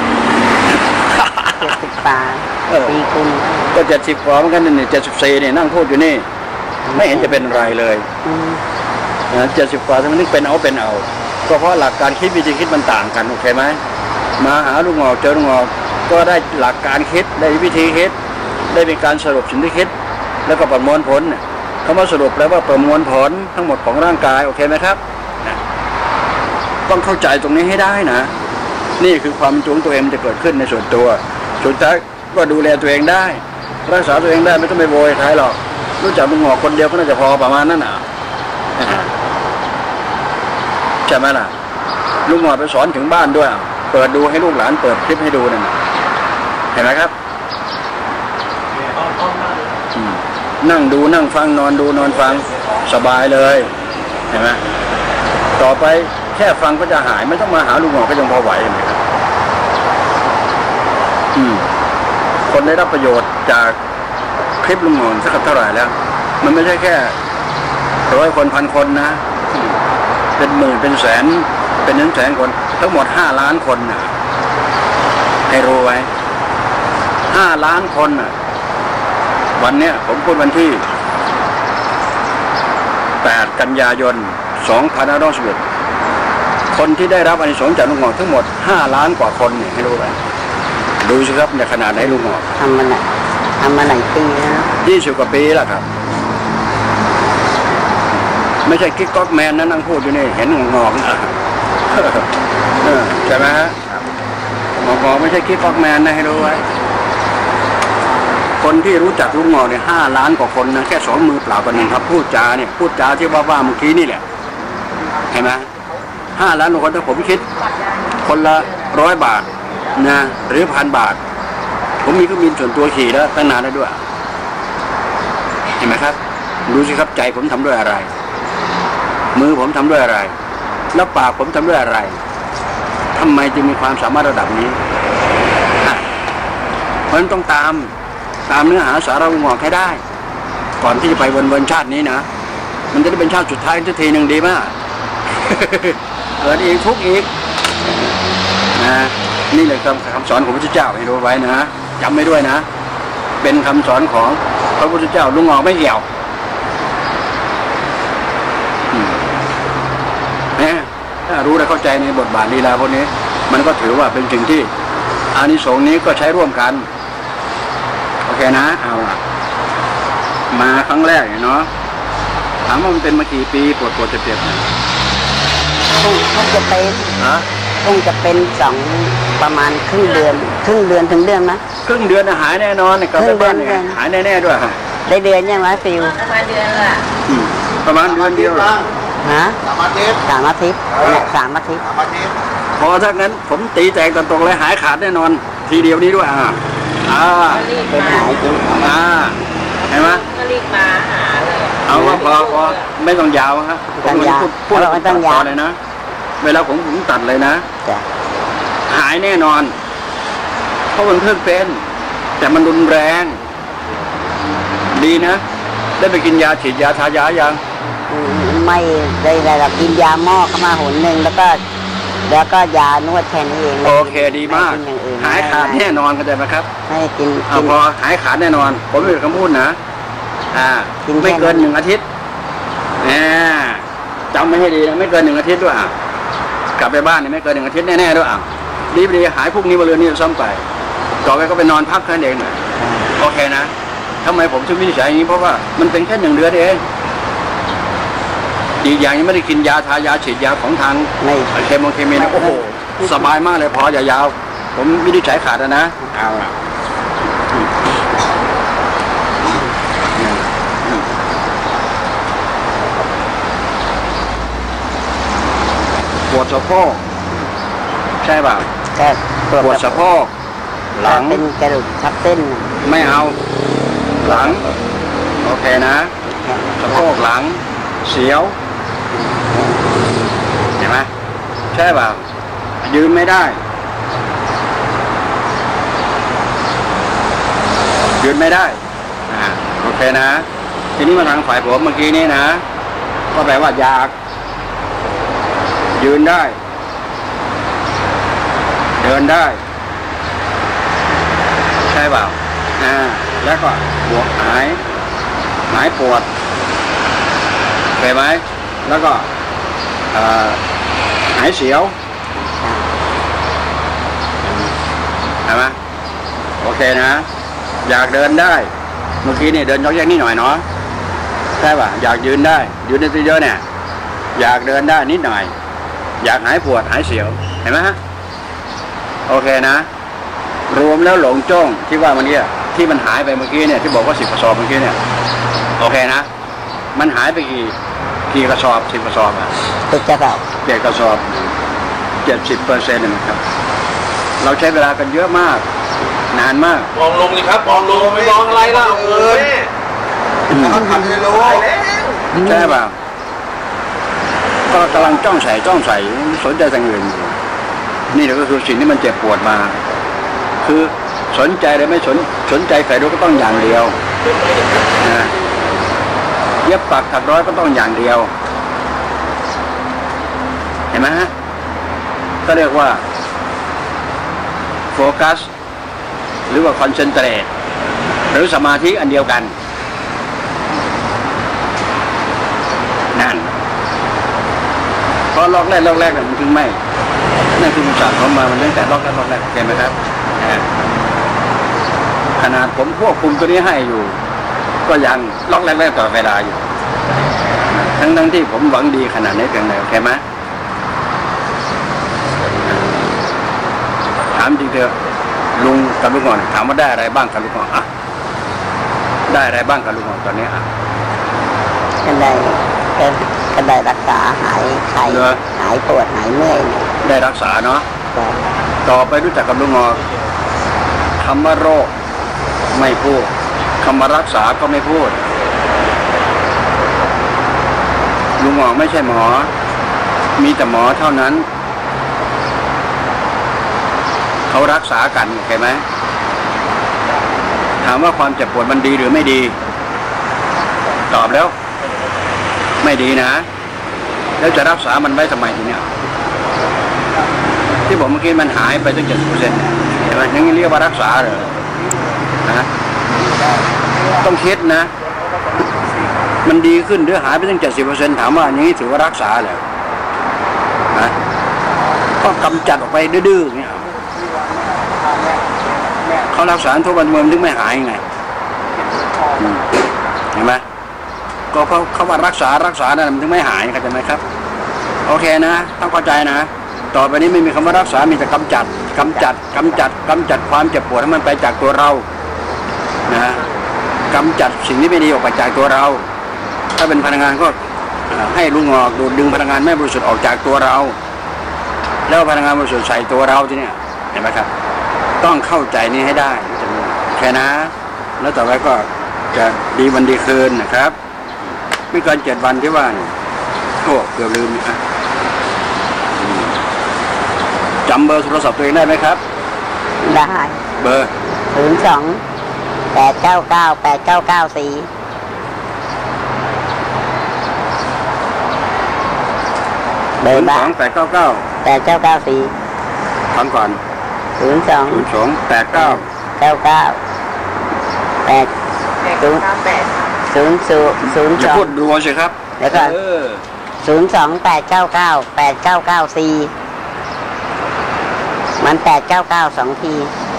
สิบปาปีคุณก็เจ็ดสิบกว่าเหมือนกันนี่เจ็ดสิบสี่เนี่ยนั่งพูดอยู่นี่ไม่เห็นจะเป็นไรเลยนะเจ็ดสิบกว่าทำไมนึกเป็นเอาเป็นเอาก็เพราะหลักการคิดวิธีคิดมันต่างกันโอเคไหมมาหาลุงหอบเจอลุงหอบก็ได้หลักการคิดได้วิธีคิดได้เป็นการสรุปสิ่งที่คิดแล้วก็ประมวลผลเขามาสรุปแล้วว่าประมวลผลทั้งหมดของร่างกายโอเคไหมครับต้องเข้าใจตรงนี้ให้ได้นะนี่คือความจงตัวเองจะเกิดขึ้นในส่วนตัวสุดท้ายก็ดูแลตัวเองได้รักษาตัวเองได้ไม่ต้องไปโวยใครหรอกรู้จักลุงหอบคนเดียวก็น่าจะพอประมาณนั้นอ่ะใช่ไหมล่ะลุงหอบไปสอนถึงบ้านด้วยเปิดดูให้ลูกหลานเปิดคลิปให้ดูนั่นเห็นไหมครับนั่งดูนั่งฟังนอนดูนอนฟังสบายเลยเห็นไหมต่อไปแค่ฟังก็จะหายไม่ต้องมาหาลุงหอบก็ยังพอไหวไหมครับคนได้รับประโยชน์จากคลิปลุงหอบสักเท่าไหร่แล้วมันไม่ใช่แค่ร้อยคนพันคนนะเป็นหมื่นเป็นแสนเป็นแสนคนทั้งหมดห้าล้านคนนะให้รู้ไว้ห้าล้านคนนะวันเนี้ยผมพูดวันที่แปดกันยายนสองพันห้าร้อยสิบเอ็ดคนที่ได้รับอานิสงส์จากลุงหอบทั้งหมดห้าล้านกว่าคนเนี่ยให้รู้ไว้ดูสิครับในขนาดไหนลุงหอบทำมาไหนทำมาไหนปีแล้วยี่สิบกว่าปีแล้วครับไม่ใช่กิ๊กก๊อกแมนนั่นนั่งพูดอยู่นี่เห็นงอกนะใช่ไหมฮะงอกไม่ใช่กิ๊กก๊อกแมนนะให้รู้ไว้คนที่รู้จักลุงหอบเนี่ยห้าล้านกว่าคนนะแค่สองมือเปล่ากันหนึ่งครับพูดจาเนี่ยพูดจาที่ว่าว่าเมื่อกี้นี่แหละเห็นไหมห้าล้านคนถ้าผมคิดคนละร้อยบาทนะหรือพันบาทผมมีเครื่องบินส่วนตัวขี่แล้วตั้งนานแล้วด้วยเห็นไหมครับดูสิครับใจผมทำด้วยอะไรมือผมทำด้วยอะไรแล้วปากผมทำด้วยอะไรทำไมจึงมีความสามารถระดับนี้เพราะฉะนั้นต้องตามตามเนื้อหาสาระลุงหอบให้ได้ก่อนที่จะไปวันวันชาตินี้นะมันจะได้เป็นชาติสุดท้ายทันทีหนึ่งดีมากเกิดอีกทุกอีกนะนี่เลยคำคำสอนของพระพุทธเจ้าให้รู้ไว้นะจำไว้ด้วยนะเป็นคำสอนของพระพุทธเจ้าลุงหอบไม่เกี่ยวถ้ารู้และเข้าใจในบทบาทลีลาพวกนี้มันก็ถือว่าเป็นสิ่งที่อานิสงส์นี้ก็ใช้ร่วมกันโอเคนะเอาละมาครั้งแรกเนาะถามว่ามันเป็นมากี่ปีปวดปวดเจ็บเจ็บเนี่ยคงจะเป็นฮะคงจะเป็นสองประมาณครึ่งเดือนครึ่งเดือนถึงเดือนนะครึ่งเดือนหายแน่นอนกลับไปบ้านหายแน่ๆด้วยได้เดือนยังไหมฟิวประมาณเดือนละอืมประมาณเดือนเดียวเหรอฮะสามอาทิตย์สามอาทิตย์เนี่ยสามอาทิตย์สามอาทิตย์พอถ้างั้นผมตีแตกตรงๆเลยหายขาดแน่นอน ทีเดียวนี้ด้วยอ่าอ่าก็รีบเป็นมาหายเป็นหายอ่าเห็นไหมก็รีบมาหาเลยเอาว่าพอพอไม่ต้องยาวครับผมพูดพูดตัดต่อเลยนะเวลาผมผมตัดเลยนะจ้ะหายแน่นอน เพราะมันเพิ่งเป็น แต่มันรุนแรง ดีนะ ได้ไปกินยาฉีดยาทายายังอืมไม่ได้อะไรหรอกกินยาหม้อเข้ามาหนหนึ่งแล้วก็ แล้วก็ยานวดแค่นี้เองโอเคดีมากไนอย่างอื่นหายขาดแน่นอนเข้าใจไหมครับไม่กินเอากินพอหายขาดแน่นอน ผมไม่เป็นคำพูดนะ อ่ากินแค่ไม่เกินหนึ่งอาทิตย์เนี่ยจำไม่ให้ดีนะไม่เกินหนึ่งอาทิตย์ด้วยอ่ะกลับไปบ้านเนี่ยไม่เกินหนึ่งอาทิตย์แน่ๆด้วยอ่ะดีไปดีหายพรุ่งนี้มาเรือนนี้ซ้ำไปต่อไปก็ไปนอนพักแค่นั้นเองหน่อยโอเคนะทำไมผมถึงวินิจฉัยอย่างนี้เพราะว่ามันเป็นแค่หนึ่งเดือนเองอีกอย่างยังไม่ได้กินยาทายาฉีดยาของทางไม่เคมีเคมีนะโอ้โหสบายมากเลยพออย่ายาวผมวินิจฉัยขาดแล้วนะเอาละปวดสะโพกใช่ป่ะก็ปวดปวดสะโพกหลังเป็นกระดูกทับเส้นน่ะไม่เอา หลัง โอเคนะสะโพกหลัง เสียว เห็นไหมใช่ป่ะยืนไม่ได้ ยืนไม่ได้อ่าโอเคนะ ทีนี้มาทางฝ่ายผมเมื่อกี้นี้นะ ก็แปลว่าอยาก ยืนได้ เดินได้ ใช่เปล่าอ่าแล้วก็ปวดหาย หายปวดเห็นไหมแล้วก็เอ่อหายเสียวเห็นไหมโอเคนะ อยากเดินได้ เมื่อกี้นี่เดินยกแยกนิดหน่อยเนาะใช่ป่ะอยากยืนได้ยืนได้เยอะเนี่ยอยากเดินได้นิดหน่อย อยากหายปวดหายเสียวเห็นไหมฮะโอเคนะ รวมแล้วหลงจ้องที่ว่ามันเนี่ยที่มันหายไปเมื่อกี้เนี่ยที่บอกว่าสิบกระสอบเมื่อกี้เนี่ยโอเคนะ มันหายไปกี่กี่กระสอบสิบกระสอบอ่ะติดกระสอบเจ็ดกระสอบเจ็ดสิบเปอร์เซ็นต์นะครับ เราใช้เวลากันเยอะมาก นานมากมองลงนี่ครับมองลงไม่มองอะไรล่ะเอิญเขาทำให้รู้ใช่ป่ะก็กำลังจ้องใส่จ้องใส่สนใจสิ่งอื่นอยู่นี่ก็คือสิ่งที่มันเจ็บปวดมา คือสนใจหรือไม่สนสนใจใส่รู้ก็ต้องอย่างเดียวนะเย็บปักถักร้อยก็ต้องอย่างเดียว เห็นไหมฮะก็เรียกว่าโฟกัสหรือว่าคอนเซนเทรตหรือสมาธิอันเดียวกันนั่นเพราะล็อกแรกล็อกแรกมันถึงไม่นั่นคือมันสะสมมามันตั้งแต่ล็อกแรกล็อกแรกเห็นไหมครับขนาดผมควบคุมตัวนี้ให้อยู่ก็ยังล็อกแรกแรกต่อเวลาอยู่ทั้งทั้งที่ผมหวังดีขนาดนี้เพียงไหนโอเคไหมถามจริงเถอะลุงกับลุงอ่อนถามว่าได้อะไรบ้างกับลุงอ่อนอ่ะได้อะไรบ้างกับลุงอ่อนตอนนี้อ่ะก็ได้ก็ก็ได้รักษาหายไข้เหรอหายปวดหายเมื่อยเนี่ยได้รักษาเนาะก็ต่อไปรู้จักกับลุงอ่อนคำว่าโรคไม่พูดคำว่ารักษาก็ไม่พูดลุงอ่อนไม่ใช่หมอมีแต่หมอเท่านั้นเขารักษากันโอเคไหมถามว่าความเจ็บปวดมันดีหรือไม่ดีตอบแล้วไม่ดีนะแล้วจะรักษามันไว้ทำไมทีเนี้ยที่ผมเมื่อกี้มันหายไปตั้งเจ็ดสิบเปอร์เซ็นต์เห็นไหมยังเรียกว่ารักษาเหรอนะต้องคิดนะมันดีขึ้นหรือหายไปตั้งเจ็ดสิบเปอร์เซ็นต์ถามว่าอย่างนี้ถือว่ารักษาเหรอนะก็กำจัดออกไปดื้อๆเนี่ยเขารักษาทุกวันเมืองถึงไม่หายไงเห็นไหมก็เขาเขาว่ารักษารักษานะมันถึงไม่หายเข้าใจไหมครับโอเคนะต้องเข้าใจนะต่อไปนี้ไม่มีคำว่ารักษามีแต่กำจัดกำจัดกำจัดกำจัดความเจ็บปวดให้มันไปจากตัวเรานะกกำจัดสิ่งที่ไม่ดีออกไปจากตัวเราถ้าเป็นพลังงานก็ให้ลุงหงอกดูดดึงพลังงานไม่บริสุทธิ์ออกจากตัวเราแล้วพลังงานบริสุทธิ์ใส่ตัวเราทีเนี้ยเห็นไหมครับต้องเข้าใจนี้ให้ได้แค่นะแล้วต่อไปก็จะดีวันดีคืนนะครับไม่เกินเจ็ดวันที่ว่าโอ้เกือบลืมนะจำเบอร์โทรศัพท์ตัวเองได้ไหมครับได้เบอร์ศูนย์สองแปดเก้าเก้าแปดเก้าเก้าสี่เบอร์บ้านแปดเก้าเก้าแปดเก้าเก้าสี่ฟังก่อนศูนย์สองศูนย์สองแปดเก้าเก้าเก้าแปดศูนย์แปดศูนย์ศูนย์ศูนย์สองพูดดูสิครับแล้วก็ศูนย์สองแปดเก้าเก้าแปดเก้าเก้าสี่มันแปดเก้าเก้าสองที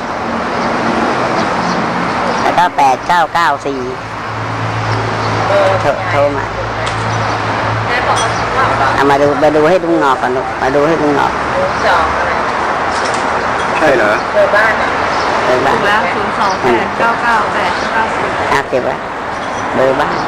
แล้วก็แปดเก้าเก้าสี่โทรมาเอามาดูมาดูให้ลุงหงอกก่อนลูกมาดูให้ลุงหงอกสองอะไรใช่เหรอเบอร์บ้านเบอร์บ้านแล้วศูนย์สองแปดเก้าเก้าแปดเก้าสี่อ่ะเก็บไว้เบอร์บ้าน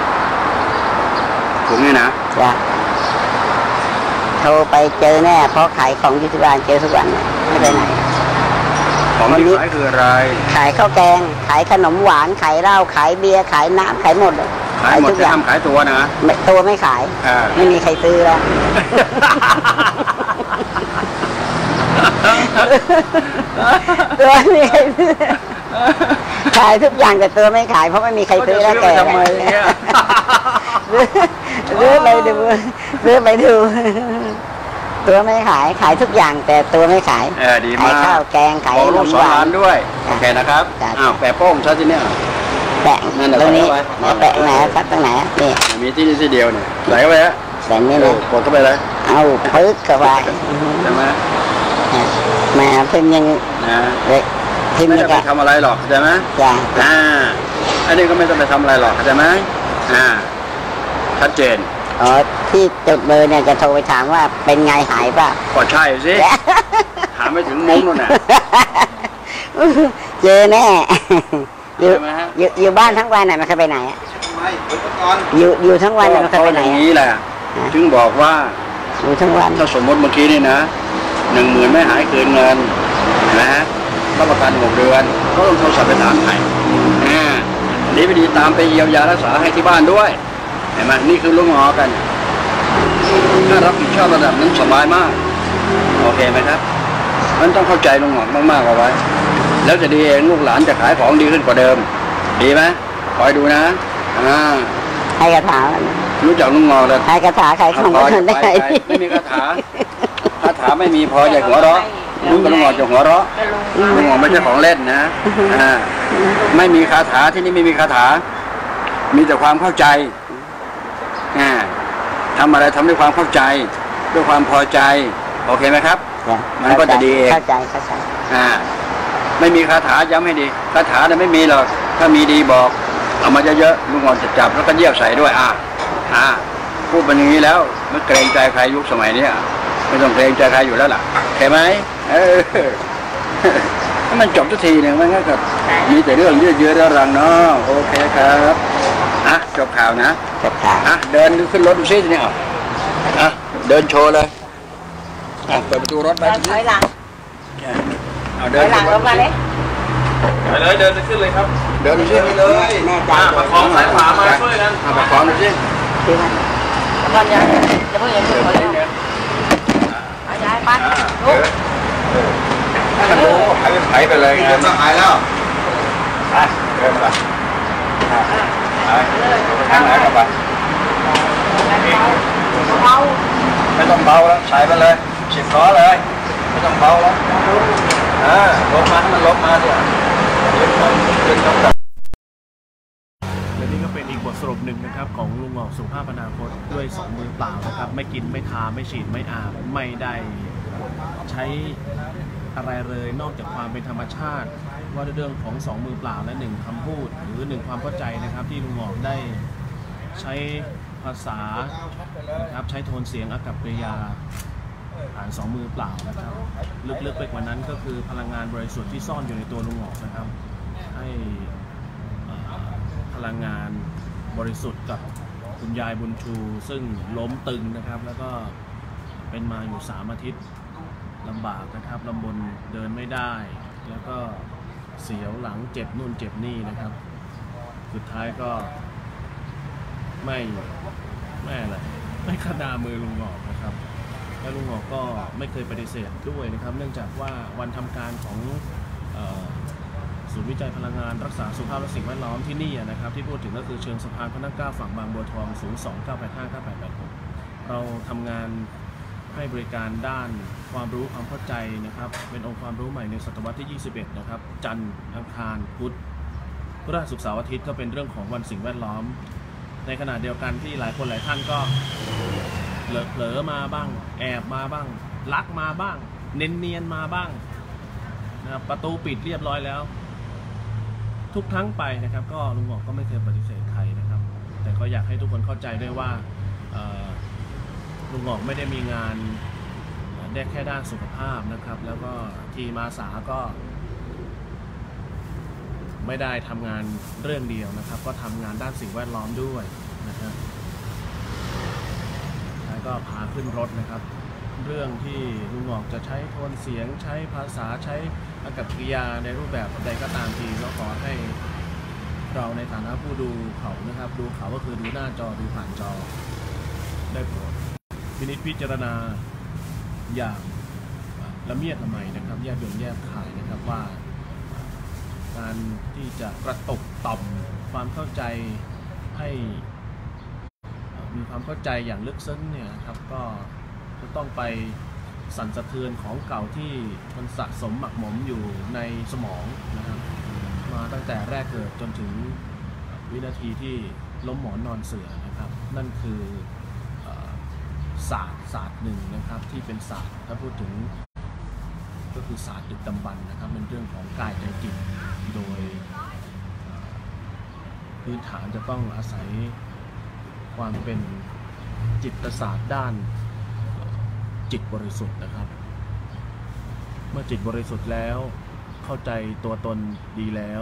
ผมนี่นะจ้ะโทรไปเจอแน่เพราะขายของอยู่ที่บ้านเจอทุกวันไม่ไปไหนของที่ขายคืออะไรขายข้าวแกงขายขนมหวานขายเหล้าขายเบียร์ขายน้ำขายหมดเลยขายหมดจะทำขายตัวนะตัวไม่ขายไม่มีใครซื้อแล้วตัวไม่ใครซื้อขายทุกอย่างแต่ตัวไม่ขายเพราะไม่มีใครซื้อแล้วแกทำไมเนี่ยซื้อไปดูซื้อไปดูตัวไม่ขายขายทุกอย่างแต่ตัวไม่ขายขายข้าวแกงขายขนมหวานด้วยโอเคนะครับอ้าวแปะโป้งซะทีเนี้ยแปะตรงนี้แปะไหนครับตรงไหนนี่มีที่นี่ที่เดียวเนี่ยไหลเข้าไปฮะแบบนี้เลยกดเข้าไปเลยเอาปึ๊กเข้าไปใช่ไหมมาเพิ่มยังนะไม่ต้องไปทำอะไรหรอกใช่ไหมจ้าอ่าอันนี้ก็ไม่ต้องไปทำอะไรหรอกใช่ไหมอ่าชัดเจนอ๋อที่จดเบอร์เนี่ยจะโทรไปถามว่าเป็นไงหายป่ะก็ใช่สิถามไม่ถึงมุ้งนู่นน่ะเจอแน่อยู่อยู่อยู่บ้านทั้งวันไหนมันเคยไปไหนอ่ะอยู่อยู่ทั้งวันมันเคยไปไหนอย่างนี้แหละถึงบอกว่าอยู่ทั้งวันถ้าสมมติเมื่อกี้นี่นะหนึ่งหมื่นไม่หายคืนเงินนะฮะรับประกันหกเดือนก็ต้องโทรศัพท์ไปถามไถ่อ่าดีไม่ดีตามไปเยียวยารักษาให้ที่บ้านด้วยเห็นไหมนี่คือลุงหงอกันถ้ารับผิดชอบระดับนั้นสบายมากโอเคไหมครับมันต้องเข้าใจลุงหงอมากๆเอาไว้แล้วจะดีเองลูกหลานจะขายของดีขึ้นกว่าเดิมดีไหมคอยดูนะอ่าให้คาถารู้จักลุงหงอเลยให้คาถาขายของได้ไงไม่มีคาถาคาถาไม่มีพออย่าหัวเราะลุงกับลุงหงอจะหัวเราะลุงหงอไม่ใช่ของเล่นนะอ่าไม่มีคาถาที่นี่ไม่มีคาถามีแต่ความเข้าใจอ่าทำอะไรทำด้วยความเข้าใจด้วยความพอใจโอเคไหมครับมันก็จะดีเองเข้าใจเข้าใจอ่าไม่มีคาถาย้ำให้ดีคาถาเนี่ยไม่มีหรอกถ้ามีดีบอกเอามาเยอะๆลุงงอนจะจับแล้วก็เยี่ยวใส่ด้วยอ่าอ่าพูดเป็นอย่างนี้แล้วไม่เกรงใจใครยุคสมัยนี้ไม่ต้องเกรงใจใครอยู่แล้วล่ะเข้าไหมเออถ้ามันจบทุกทีเนี่ยมันก็มีแต่เรื่องเยอะๆแล้วรังเนาะโอเคครับอ่ะจบข่าวนะจบข่าวอ่ะเดินขึ้นรถดูซิเนี่ยอ่ะเดินโชว์เลยอ่ะเปิดประตูรถไปถอยหลังเอาเดินหลังลงมาเลยไปเลยเดินไปขึ้นเลยครับเดินดูซิเลยมาประคองสายขวามาช่วยกันประคองดูซิก่อนย้ายจะเพิ่งย้ายเพิ่งขอแล้วย้ายไปลุกให้มันรู้หายไปไถไปเลยเดินมาหายแล้วไปเดินมาไปทางไหนก็ไปเบาไม่ต้องเบาแล้วใส่ไปเลยสิบล้อเลยไม่ต้องเบาแล้วอ่าลบมาให้มันลบมาเดี๋ยวและนี่ก็เป็นอีกบทสรุปหนึ่งนะครับของลุงหงอกสุภาพอนาคตด้วยสองมือเปล่านะครับไม่กินไม่ทาไม่ฉีดไม่อาบไม่ได้ใช้อะไรเลยนอกจากความเป็นธรรมชาติว่าเรื่องของสองมือเปล่าและหนึ่งคำพูดหรือหนึ่งความเข้าใจนะครับที่ลุงหงอกได้ใช้ภาษานะครับใช้โทนเสียงอากัปกิริยาผ่านสองมือเปล่านะครับลึกๆไปกว่านั้นก็คือพลังงานบริสุทธิ์ที่ซ่อนอยู่ในตัวลุงหงอกนะครับให้พลังงานบริสุทธิ์กับคุณยายบุญชูซึ่งล้มตึงนะครับแล้วก็เป็นมาอยู่สามอาทิตย์ลำบากนะครับลำบนเดินไม่ได้แล้วก็เสียวหลังเจ็บนู่นเจ็บนี่นะครับสุดท้ายก็ไม่ไม่อะไรไม่ขนามือลุงหงอกนะครับและลุงหงอกก็ไม่เคยปฏิเสธด้วยนะครับเนื่องจากว่าวันทำการของเอ่อศูนย์วิจัยพลังงานรักษาสุขภาพและสิ่งแวดล้อมที่นี่นะครับที่พูดถึงก็คือเชิงสะพานพระนั่งเกล้าฝั่งบางบัวทองศูนย์ สอง เก้า แปด ห้า เก้า แปด แปด หกเราทำงานให้บริการด้านความรู้ความเข้าใจนะครับเป็นองค์ความรู้ใหม่ในศตวรรษที่ ยี่สิบเอ็ด นะครับจันทร์อังคารพุธพฤหัสศุกร์เสาร์อาทิตย์ก็เป็นเรื่องของวันสิ่งแวดล้อมในขณะเดียวกันที่หลายคนหลายท่านก็เผลอมาบ้างแอบมาบ้างลักมาบ้างเนียนเนียนมาบ้างนะครับประตูปิดเรียบร้อยแล้วทุกครั้งไปนะครับก็ลุงหงอกก็ไม่เคยปฏิเสธใครนะครับแต่ก็อยากให้ทุกคนเข้าใจด้วยว่าลุงหงอกไม่ได้มีงานได้แค่ด้านสุขภาพนะครับแล้วก็ทีมอาสาก็ไม่ได้ทำงานเรื่องเดียวนะครับก็ทำงานด้านสิ่งแวดล้อมด้วยนะครับแล้วก็พาขึ้นรถนะครับเรื่องที่ลุงหงอกจะใช้โทนเสียงใช้ภาษาใช้อากัปกิริยาในรูปแบบใดก็ตามทีก็ขอให้เราในฐานะผู้ดูเขานะครับดูเขาก็คือดูหน้าจอดูผ่านจอได้โปรดพินิจพิจารณาอย่างละเมียดละไมนะครับแยกย่นแยกขายนะครับว่าการที่จะกระตุกต่อมความเข้าใจให้มีความเข้าใจอย่างลึกซึ้งเนี่ยครับก็จะต้องไปสั่นสะเทือนของเก่าที่มันสะสมหมักหมมอยู่ในสมองนะครับมาตั้งแต่แรกเกิดจนถึงวินาทีที่ล้มหมอนนอนเสื่อนะครับนั่นคือศาสตร์ศาสตร์หนึ่งนะครับที่เป็นศาสตร์ถ้าพูดถึงก็คือศาสตร์ดึกดำบรรพ์นะครับเป็นเรื่องของกายใจจิตโดยพื้นฐานจะต้องอาศัยความเป็นจิตศาสตร์ด้านจิตบริสุทธิ์นะครับเมื่อจิตบริสุทธิ์แล้วเข้าใจตัวตนดีแล้ว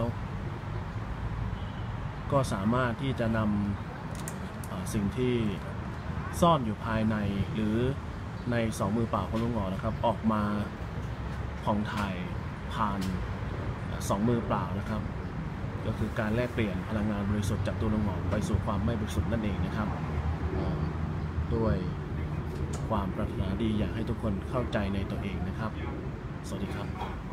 ก็สามารถที่จะนำสิ่งที่ซ่อนอยู่ภายในหรือในสองมือเปล่าของลุงหงอกนะครับออกมาผ่องถ่ายผ่านสองมือเปล่านะครับก็คือการแลกเปลี่ยนพลังงานบริสุทธิ์จากตัวลุงหงอกไปสู่ความไม่บริสุทธิ์นั่นเองนะครับด้วยความปรารถนาดีอยากให้ทุกคนเข้าใจในตัวเองนะครับสวัสดีครับ